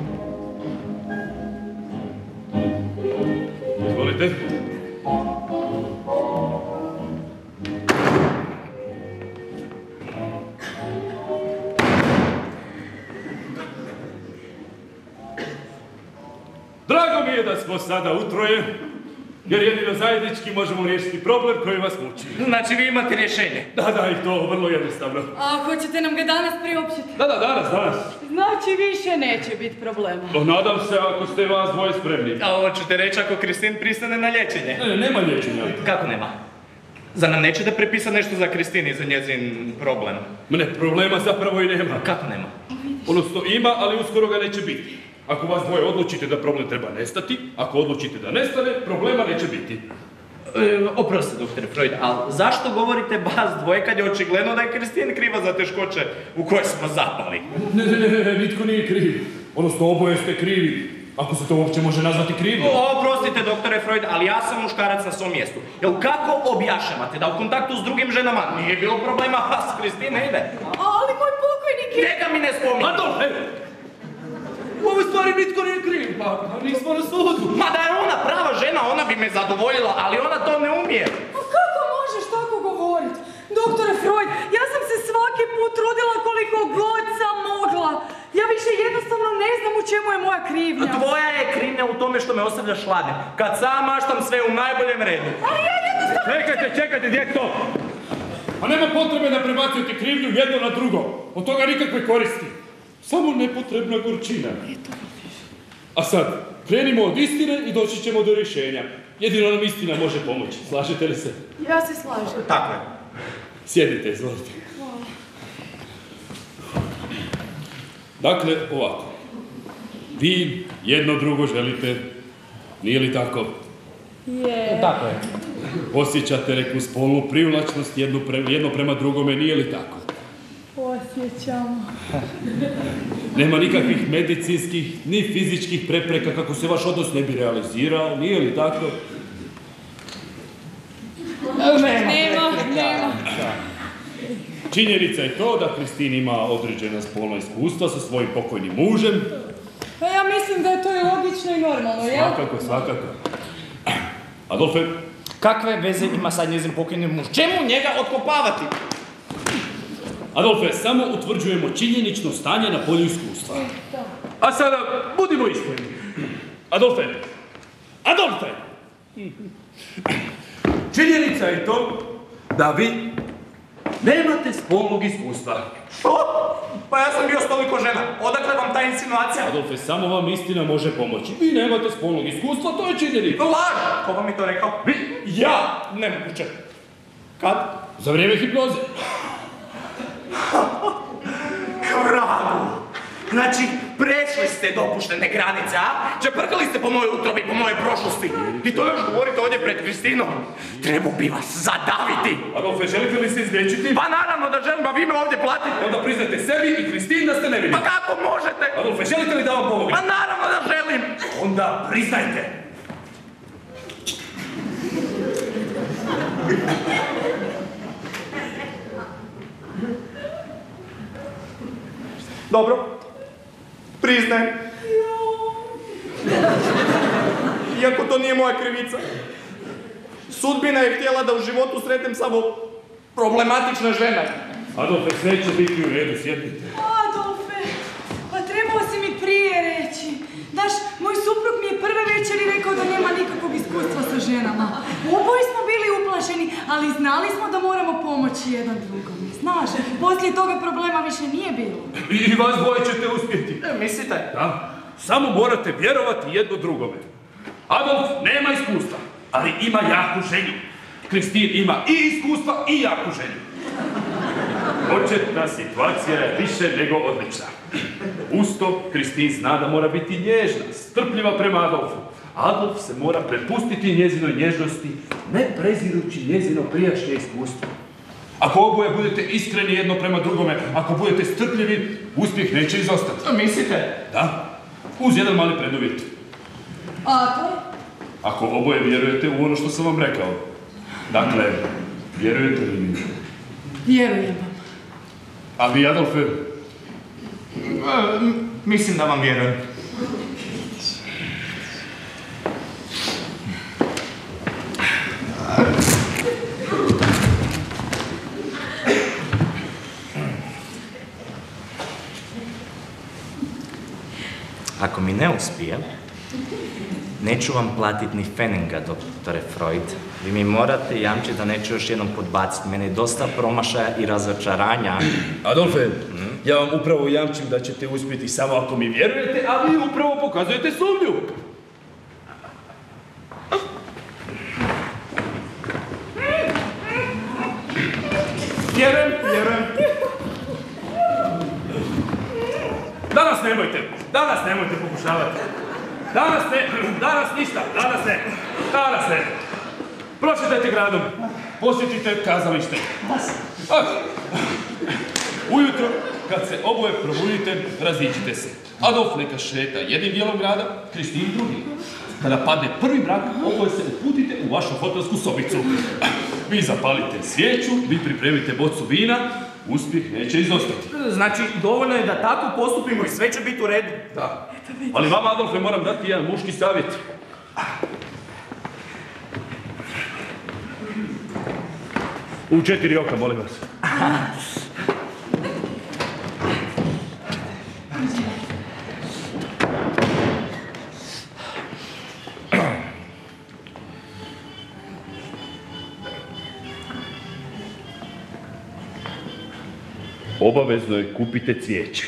Izvolite. Drago mi je da smo sada utroje, jer jedino zajednički možemo riješiti problem koji vas muči. Znači vi imate rješenje? Da, i to vrlo jednostavno. A hoćete nam ga danas priopćiti? Da, danas. Znači više neće biti problema. Nadam se ako ste vas dvoje spremni. A hoćete reći ako Kristin pristane na liječenje? Ne, nema liječenja. Kako nema? Zar nam neće da prepisa nešto za Kristin i za njezin problem? Ne, problema zapravo i nema. Kako nema? Odnosno ima, ali uskoro ga neće biti. Ako vas dvoje odlučite da problem treba nestati, ako odlučite da nestane, problema neće biti. Oprostite, doktore Freud, ali zašto govorite vas dvoje kad je očigledno da je Kristin kriva za teškoće u koje smo zapali? Ne, nitko nije kriv. Odnosno, oboje ste krivi. Ako se to uopće može nazvati krivnjom. Oprostite, doktore Freud, ali ja sam muškarac na svom mjestu. Jel kako objašnjavate da u kontaktu s drugim ženama nije bilo problema, a s Kristin ne ide? Ali moj pokojnik je... Njega mi ne spominje! Adolfe! U ovoj stvari nitko nije kriv, pa nismo na sudu. Ma da je ona prava žena, ona bi me zadovoljila, ali ona to ne umije. A kako možeš tako govorit? Doktore Freud, ja sam se svaki put trudila koliko god sam mogla. Ja više jednostavno ne znam u čemu je moja krivnja. Tvoja je krivnja u tome što me ostavljaš hladne. Kad sam maštam sve u najboljem redu. Ali ja jednostavno... Čekajte, djeto! A nema potrebe da prebacujete krivnju jedno na drugo. Od toga nikakve koristi. Samo nepotrebna gorčina. A sad, krenimo od istine i doći ćemo do rješenja. Jedino nam istina može pomoći. Slažete li se? Ja se slažem. Tako je. Sjedite, izvolite. Dakle, ovako. Vi jedno drugo želite, nije li tako? Je. Tako je. Osjećate neku spolnu privlačnost jedno prema drugome, nije li tako? Osjećamo. Nema nikakvih medicinskih ni fizičkih prepreka kako se vaš odnos ne bi realizirao, nije li tako? Nema. Činjenica je to da Kristin ima određena spolna iskustva sa svojim pokojnim mužem. Pa ja mislim da je to i logično i normalno, jel? Svakako. Adolfe? Kakve veze ima sad njezin pokojni muž? Čemu njega otkopavati? Adolfe, samo utvrđujemo činjenično stanje na polju iskustva. A sada, budimo iskreni. Adolfe! Činjenica je to da vi nemate spolnog iskustva. Što? Pa ja sam bio s toliko žena. Odakle vam ta insinuacija? Adolfe, samo vam istina može pomoći. Vi nemate spolnog iskustva, to je činjenica. Laž! Ko vam mi to rekao? Vi? Ja! Nemoguće. Kad? Za vrijeme hipnoze. Vragu! Znači, prešli ste dopuštene granice, a? Čeprkali ste po mojoj utrobi, po mojoj prošlosti. I to još govorite ovdje pred Kristinom. Trebao bi vas zadaviti. Adolfe, želite li se izliječiti? Pa naravno da želim, a vi me ovdje platite. Onda priznajte sebi i Kristin da ste nevini. Pa kako možete? Adolfe, želite li da vam pomognem? Pa naravno da želim. Onda priznajte. Dobro. Priznajem. Iako to nije moja krivica. Sudbina je htjela da u životu sretnem samo problematične žene. Adolfe, sve će biti u redu, sjednite. Adolfe, pa trebao si mi prije reći. Znaš, moj suprug mi je prve večeri rekao da nema nikakvog iskustva sa ženama. Oboji smo bili uplašeni, ali znali smo da moramo pomoći jedan drugom. Znaš, poslije toga problema više nije bilo. I vas dvoje ćete uspjeti. Mislite? Da, samo morate vjerovati jedno drugome. Adolf nema iskustva, ali ima jaku želju. Kristin ima i iskustva i jaku želju. Početna situacija je više nego odlična. Usto, Kristin zna da mora biti nježna, strpljiva prema Adolfu. Adolf se mora prepustiti njezinoj nježnosti, ne prezirući njezino prijašnje iskustvo. Ako oboje budete iskreni jedno prema drugome, ako budete strpljivi, uspjeh neće izostati. Mislite? Da, uz jedan mali preduvjet. A to je? Ako oboje vjerujete u ono što sam vam rekao. Dakle, vjerujete li mi? Vjerujem vam. A vi, Adolfe? Mislim da vam vjerujem. Ako mi ne uspije, Neću vam platiti ni feninga, doktore Freud. Vi mi morate jamčiti da neću još jednom podbaciti. Mene je dosta promašaja i razočaranja. Adolfe, ja vam upravo jamčim da ćete uspjeti samo ako mi vjerujete, a vi upravo pokazujete sumnju. Vjerujem. Danas nemojte pokušavati. Danas ne. Prošetajte gradom, posjetite kazalište. Ujutro, kad se oboje probudite, raziđite se. Adolf neka šeta jednim dijelom grada, Kristin drugim. Kada padne prvi mrak, oboje se uputite u vašu hotelsku sobicu. Vi zapalite svijeću, vi pripremite bocu vina, uspjeh neće izostati. Znači, dovoljno je da tako postupimo i sve će biti u redu. Da. Ali vama, Adolfe, moram dati jedan muški savjet. U 4 oka, molim vas. Obavezno je kupite cvijeće.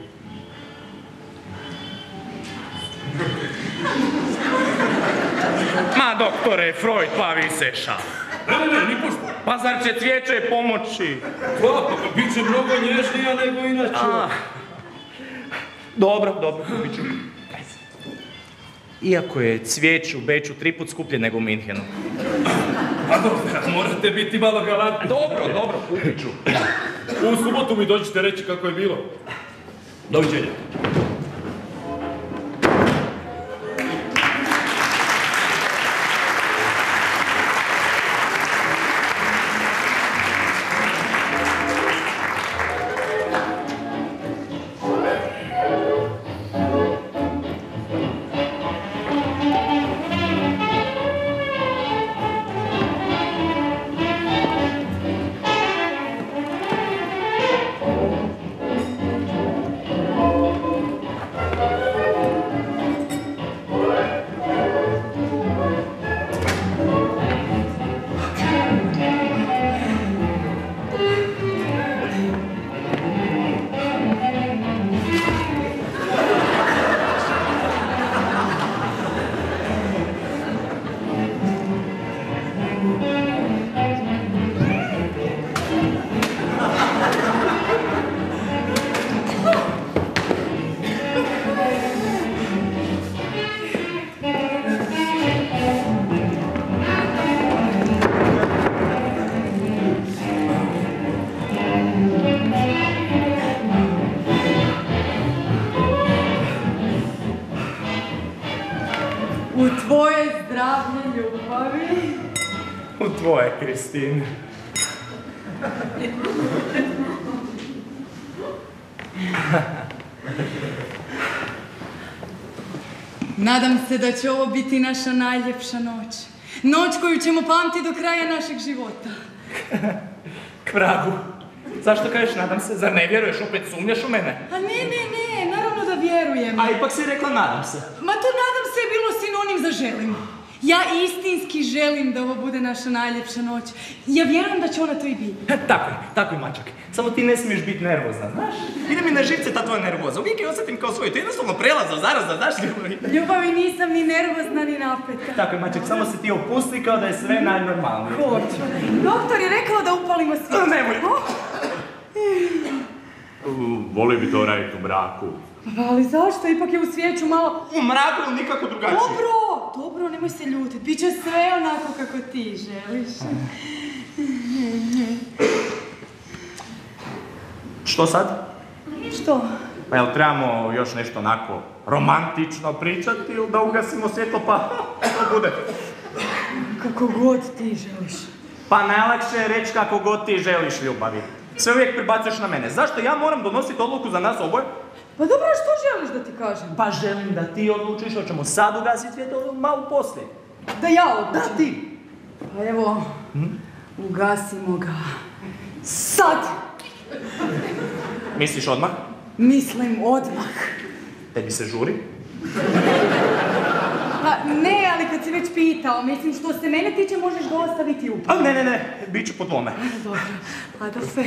Ma, doktore Freud, pa vi se šal. Ne, ni pošto. Pa zar će cvijeće pomoći? Pa, bit će mnogo nježnija nego inače. Dobro, kupit ću. Iako je cvijeće u Beču 3 put skuplje nego u Minhenu. Pa dobro, morate biti malo galantni. Dobro, kupit ću. U subotu mi dođite reći kako je bilo. Doviđenja. U tvoje zdravlje ljubavi. U tvoje, Kristin. Nadam se da će ovo biti naša najljepša noć. Noć koju ćemo pamtiti do kraja našeg života. K vragu. Zašto kažeš nadam se? Zar ne vjeruješ? Opet sumnjaš u mene? A ne, naravno da vjerujem. A ipak si rekla nadam se. Ma to nadam se je bilo sinonim za želim. Ja istinski želim da ovo bude naša najljepša noć. Ja vjerujem da će ona to i biti. Tako je, mačak. Samo ti ne smiješ biti nervozna, znaš? Ide mi na živce ta tvoja nervoza. Uvijek je osjetim kao svoju. To je jednostavno prelazno, zarazno, znaš ljubavi. Ljubavi nisam ni nervozna ni napeta. Tako je, mačak, samo se ti opusti kao da je sve najnormalnije. Hoću. Doktor je rekao da upalimo svijeću. Nemoj. Volio bi to raditi u mraku. Ali zašto? Ipak je u svijeću malo... U mraku ili nikako drugačije? Dobro, nemoj se ljutiti. Biće sve onako kako ti želiš. Što sad? Što? Pa jel trebamo još nešto onako romantično pričati ili da ugasimo svjetlo pa to bude? Kako god ti želiš. Pa najlakše je reći kako god ti želiš, ljubavi. Sve uvijek prebacuješ na mene. Zašto ja moram donositi odluku za nas oboje? Pa dobro, što želiš da ti kažem? Pa želim da ti odlučiš, hoćemo sad ugasiti svjetlo ili malo poslije. Da ja odlučim? Da ti. Pa evo, ugasimo ga. Sad! Misliš odmah? Mislim odmah. Tebi se žuri? kad si već pitao. Mislim, što se mene tiče, možeš ga ostaviti u A ne, bit ću po tvome. Dobro, Adolfe.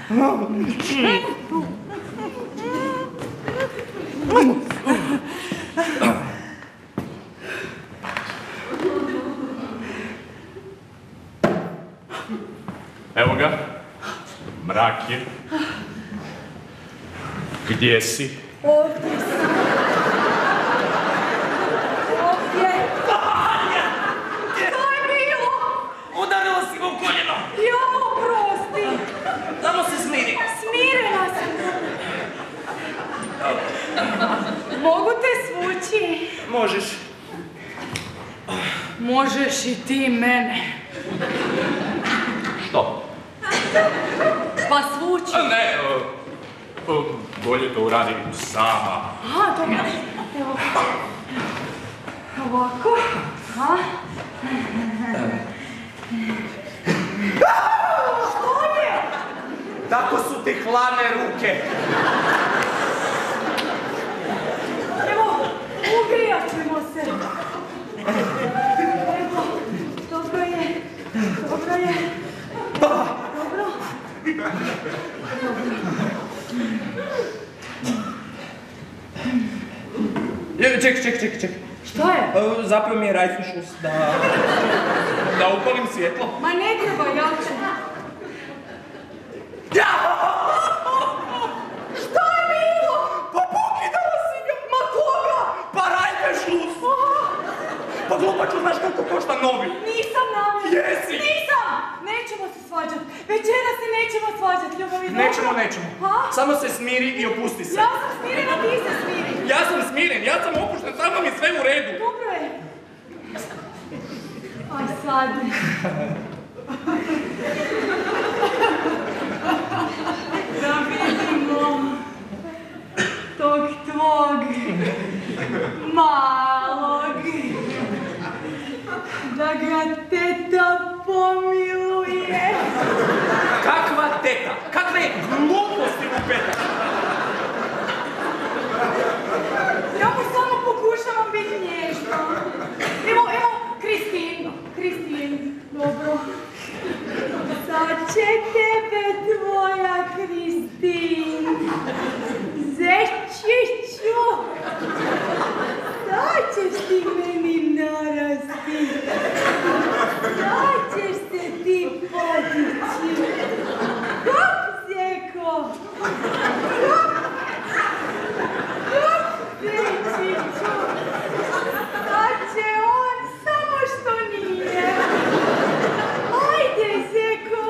Evo ga. Mrak je. Gdje si? Ovdje sam. Ovdje. To je bilo. Udarila si ga u koljeno. Jo, oprosti. Samo se smiri. Smirena sam. Mogu te svući? Možeš. Možeš i ti mene. Što? Pa svući. Ne, bolje to uradim sama. Aha, dobro. Evo. Ovako. Aha. Što je? Tako su ti hladne ruke. Evo, ugrijat ćemo se. Evo, dobro je. Dobro je. Dobro. Ček. Što je? Zapravo mi je Reifenschluss da upalim svjetlo. Ma ne treba, ja ću. Što je bilo? Pa pokidala si ga! Ma koga? Pa Reifenschluss! Pa glupaču, znaš koliko košta novi? Nisam namjerno. Jesi! Nisam! Nećemo se svađat. Večera se nećemo svađat, ljubavi. Nećemo. Ha? Samo se smiri i opusti se. Ja sam smirena, ti se smiri. Ja sam smiren, ja sam opušten, samo mi sve u redu. Dobro je. Aj sad. Da vidimo tog tvog malog. Da ga teta pomiluje. Kakva teta? Kakve gluposti u petak? Ja mu samo pokušavam biti nježna. Evo, Kristin, dobro. Sad će tebe tvoja Kristin. Zečiću. Sad ćeš ti meni narasti. Sad ćeš se ti podići. Hop, zeko. Zečiću. Sad će on samo što nije. Ajde, zeko.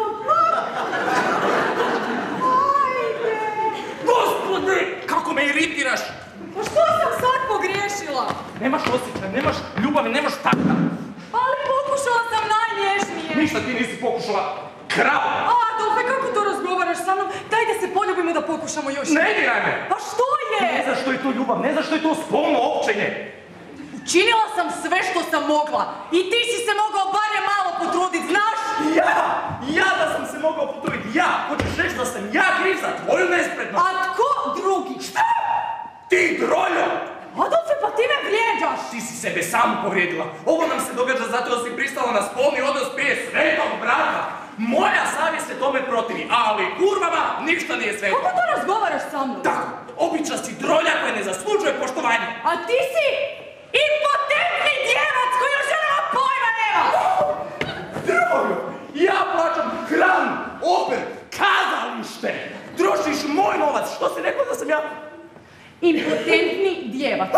Ajde. Gospode, kako me iritiraš! Pa što sam sad pogriješila? Nemaš osjećaj, nemaš ljubavi, nemaš takta. Ali pokušala sam najnježnije. Ništa ti nisi pokušala. Krava! Adolfe, kako to razgovaraš sa mnom? Daj da se poljubimo da pokušamo još. Ne diraj me! Pa što je? Ne znaš što je to ljubav, ne znaš što je to spolno općenje. Učinila sam sve što sam mogla. I ti si se mogao barem malo potrudit, znaš? Ja da sam se mogao potruditi, ja! Hoćeš reći da sam ja kriv za tvoju nespretnost? A tko drugi? Šta? Ti droljo! Adolfe, pa ti me vrijeđaš. Ti si sebe samu povrijedila. Ovo nam se događa zato da si pristala na spolni odnos prije svetog brata. Moja savjest se tome protivi, ali kurvama ništa nije sveto. Kako to razgovaraš sa mnom? Tako, obična si drolja koja ne zaslužuje poštovanje. A ti si impotentni djevac koji o ženama pojma nema. Droljo, ja plaćam hranu, oper, kazalište. Trošiš moj novac, što si rekao da sam ja? Impotentni djevac.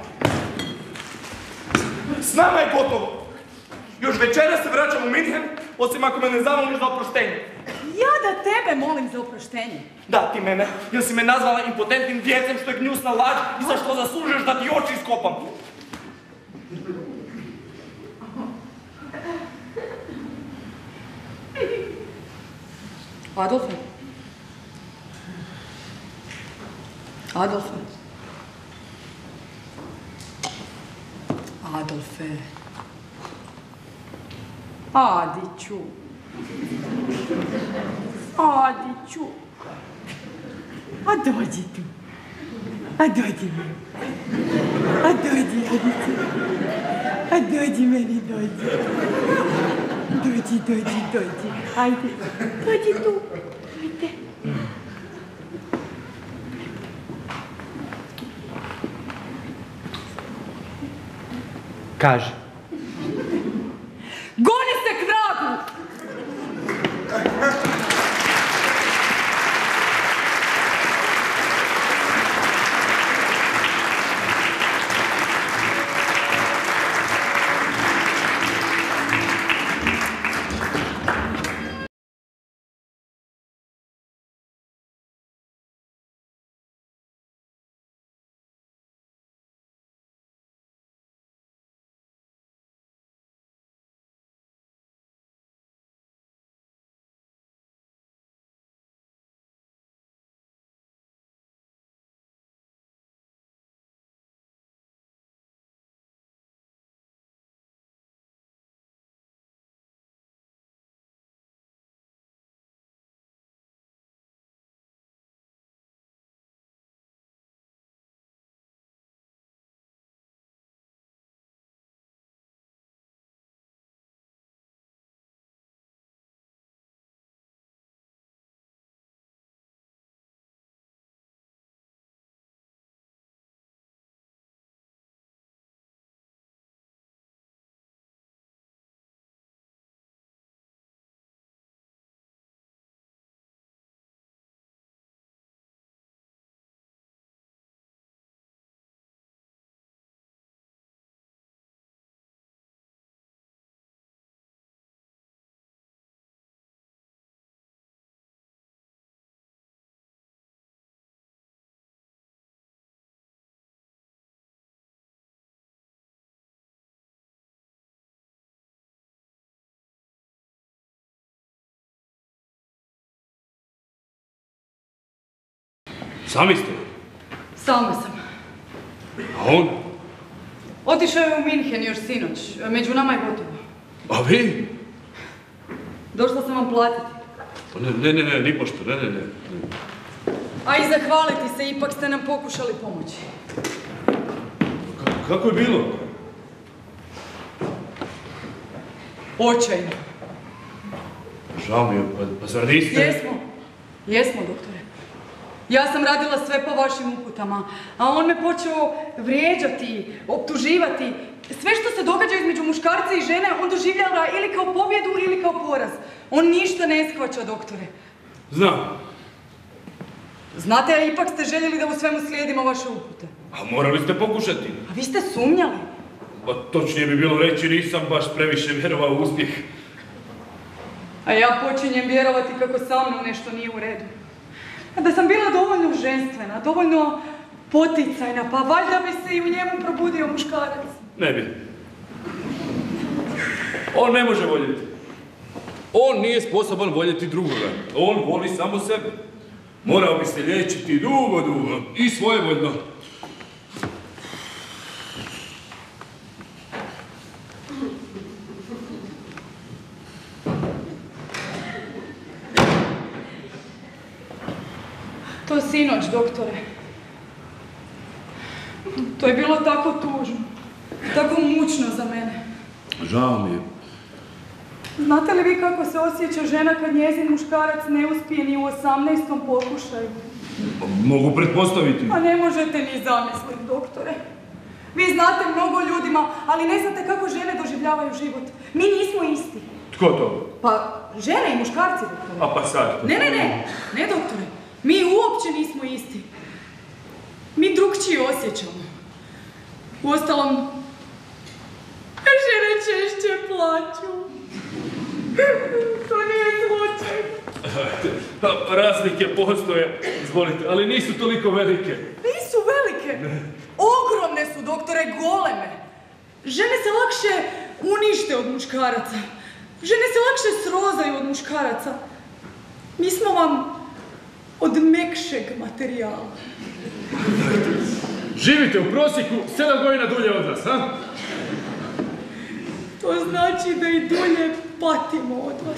S nama je gotovo. Još večera se vraćam u Minhen, osim ako me ne zamoliš za oproštenje. Ja da tebe molim za oproštenje. Da, ti mene, jer si me nazvala impotentnim djecem što je gnjusna laž i za što zaslužuješ da ti oči iskopam. Adolfe. Adolfe. Adolfe. Adiću. Adiću. A dođi tu. A dođi mi. A dođi, Adiću. A dođi meni, dođi. Dođi. Ajde, dođi tu. Ajde. Kaži. Goni se k vragu! Sami ste? Sama sam. A on? Otišao je u Minhen još sinoć. Među nama je gotovo. A vi? Došla sam vam platiti. Ne, nipošto, ne. A i zahvaliti se, ipak ste nam pokušali pomoći. Kako je bilo? Očajno. Žao mi je, pa zar niste? Jesmo, doktore. Ja sam radila sve po vašim uputama, a on me počeo vrijeđati, optuživati. Sve što se događa između muškarca i žene, on doživljava ili kao pobjedu ili kao poraz. On ništa ne shvaća, doktore. Znam. Znate, a ipak ste željeli da u svemu slijedimo vaše upute. A morali ste pokušati. A vi ste sumnjali. Pa točnije bi bilo reći, nisam baš previše vjerovao u uspjeh. A ja počinjem vjerovati kako sa mnom nešto nije u redu. A da sam bila dovoljno ženstvena, dovoljno poticajna, pa valjda bi se i u njemu probudio muškarac. Ne bi. On ne može voljeti. On nije sposoban voljeti drugoga. On voli samo sebe. Morao bi se liječiti dugo i svojevoljno. To sinoć, doktore. To je bilo tako tužno. Tako mučno za mene. Žao mi je. Znate li vi kako se osjeća žena kad njezin muškarac ne uspije ni u 18. pokušaju? Mogu pretpostaviti. A ne možete ni zamisliti, doktore. Vi znate mnogo ljudima, ali ne znate kako žene doživljavaju život. Mi nismo isti. Tko to? Pa, žene i muškarci, doktore. A pa sad. Ne, doktore. Mi uopće nismo isti. Mi drugčije osjećamo. Uostalom, žene češće plaću. To nije slučaj. Razlike postoje, izvolite, ali nisu toliko velike. Nisu velike. Ogromne su, doktore, goleme. Žene se lakše unište od muškaraca. Žene se lakše srozaju od muškaraca. Mi smo vam od mekšeg materijala. Živite u prosjeku 7 godina dulje od vas, a? To znači da i dulje patimo od vas.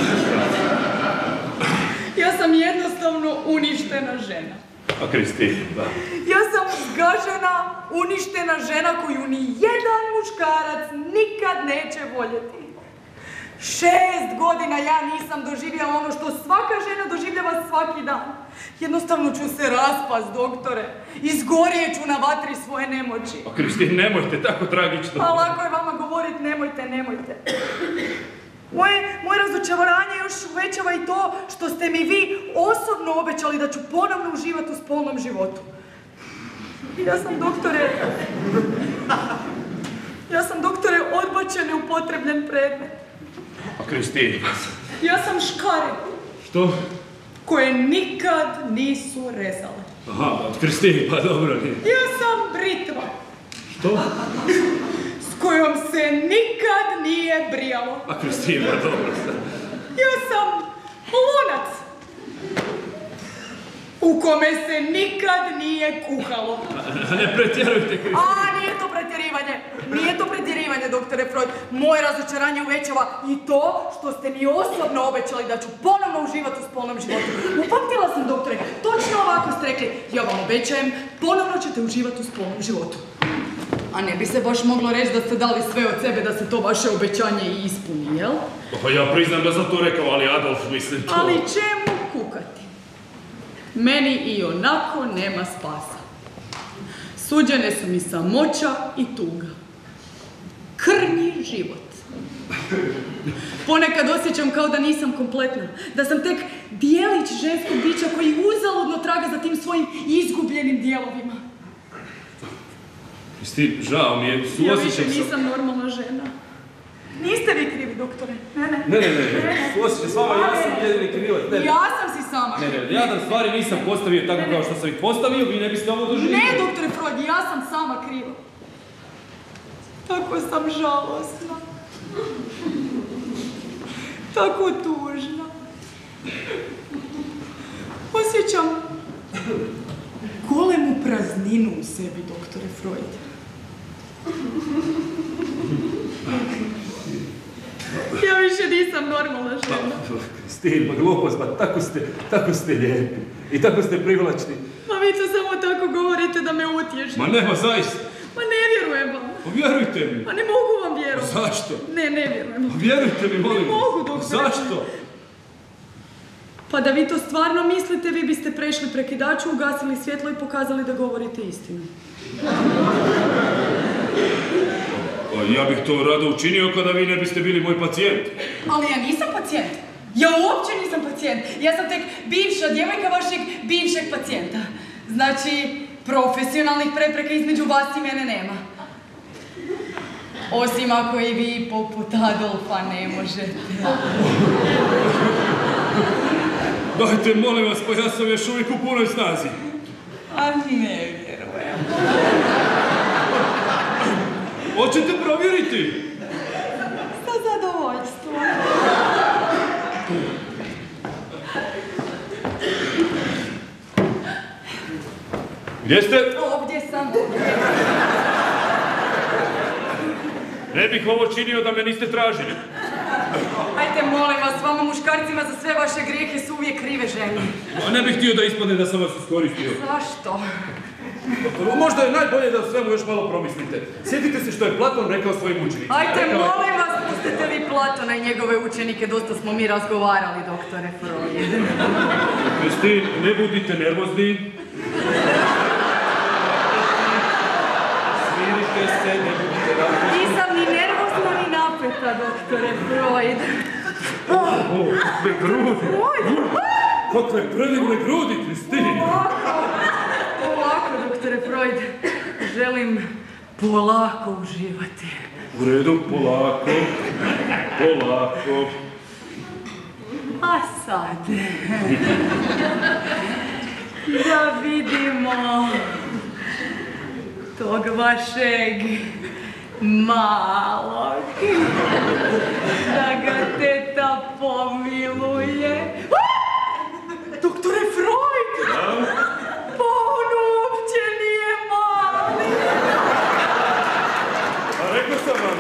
Ja sam jednostavno uništena žena. A Kristina, da. Ja sam zgažena, uništena žena koju ni jedan muškarac nikad neće voljeti. 6 godina ja nisam doživjela ono što svaka žena doživljava svaki dan. Jednostavno ću se raspast, doktore. Izgorijet ću na vatri svoje nemoći. A Kristin, nemojte, tako tragično. Pa lako je vama govorit nemojte. Moje razočaranje još uvećava i to što ste mi vi osobno obećali da ću ponovno uživati u spolnom životu. Ja sam, doktore, odbačen i upotrebljen predmet. A Kristin? Ja sam škare. Što? Koje nikad nisu rezale. Aha, Kristin, pa dobro. Ja sam britva. Što? S kojom se nikad nije brijalo. A Kristin, pa dobro. Ja sam lunac. U kome se nikad nije kuhalo. Ne pretjerujte, Kristin. A, nije to pretjerivanje, doktore Freud. Moje razočaranje uvećava i to što ste mi osobno obećali da ću ponovno uživati u spolnom životu. Upamtila sam, doktore, točno ovako ste rekli, ja vam obećajem, ponovno ćete uživati u spolnom životu. A ne bi se baš moglo reći da ste dali sve od sebe da se to vaše obećanje i ispuni, jel? Pa ja priznam da sam to rekao, ali Adolf, mislim to... Ali čemu kukati? Meni i onako nema spasa. Suđene su mi samoća i tuga. Krnji život. Ponekad osjećam kao da nisam kompletna, da sam tek dijelić ženskog bića koji uzaludno traga za tim svojim izgubljenim dijelovima. Kristin, žao mi je, Ja više nisam normalna žena. Niste vi krivi, doktore. Ne. Suosjećam s vama, ja sam jedini krivac. Ja sam si sama. Ja da stvari nisam postavio tako kao što sam ih postavio, vi ne biste ovo doživjeli. Ne, doktore Freud, ja sam sama kriva. Tako sam žalosna. Tako tužna. Osjećam golemu prazninu u sebi, doktore Freud. Ja više nisam normalna žena. Kristin, pa glupost, pa tako ste lijepi. I tako ste privlačni. Ma vi to samo tako govorite da me utješite. Ma nema, zaista. Ma ne vjerujem vam. Pa vjerujte mi. Ma ne mogu vam vjerovati. Zašto? Ne vjerujem vam. Pa vjerujte mi, molim. Ne mogu, doktore. Zašto? Pa da vi to stvarno mislite, vi biste prešli prekidaču, ugasili svjetlo i pokazali da govorite istinu. Ja bih to rado učinio kada vi ne biste bili moj pacijent. Ali ja nisam pacijent. Ja uopće nisam pacijent. Ja sam tek bivša djevojka vašeg bivšeg pacijenta. Znači, profesionalnih prepreka između vas i mene nema. Osim ako i vi poput Adolfa ne možete. Dajte, molim vas, pa ja sam još uvijek u punoj snazi. A ne vjerujem. Hoćete provjeriti? Sa zadovoljstvom. Gdje ste? Ovdje sam. Ne bih ovo činio da me niste tražili. Ajde, molim vas, vama muškarcima za sve vaše grijehe su uvijek krive žene. A ne bih htio da ispadne da sam vas iskoristio. Zašto? Možda je najbolje da o svemu još malo promislite. Sjetite se što je Platon rekao svojim učenicima. Ajde, molim vas, pustite vi Platona i njegove učenike, dosta smo mi razgovarali, doktore Freud. Kristin, ne budite nervozni. Smirite se, ne budite nervozni. Nisam ni nervozna ni napeta, doktore Freud. Kakve grudi! Kakve predivne grudi, Kristin! Polako, doktore Freud. Želim polako uživati. U redu, polako. A sad... da vidimo... tog vašeg... malog. Da ga teta pomiluje. Doktore Freud! Pa on uopće nije mali. A rekao sam vam.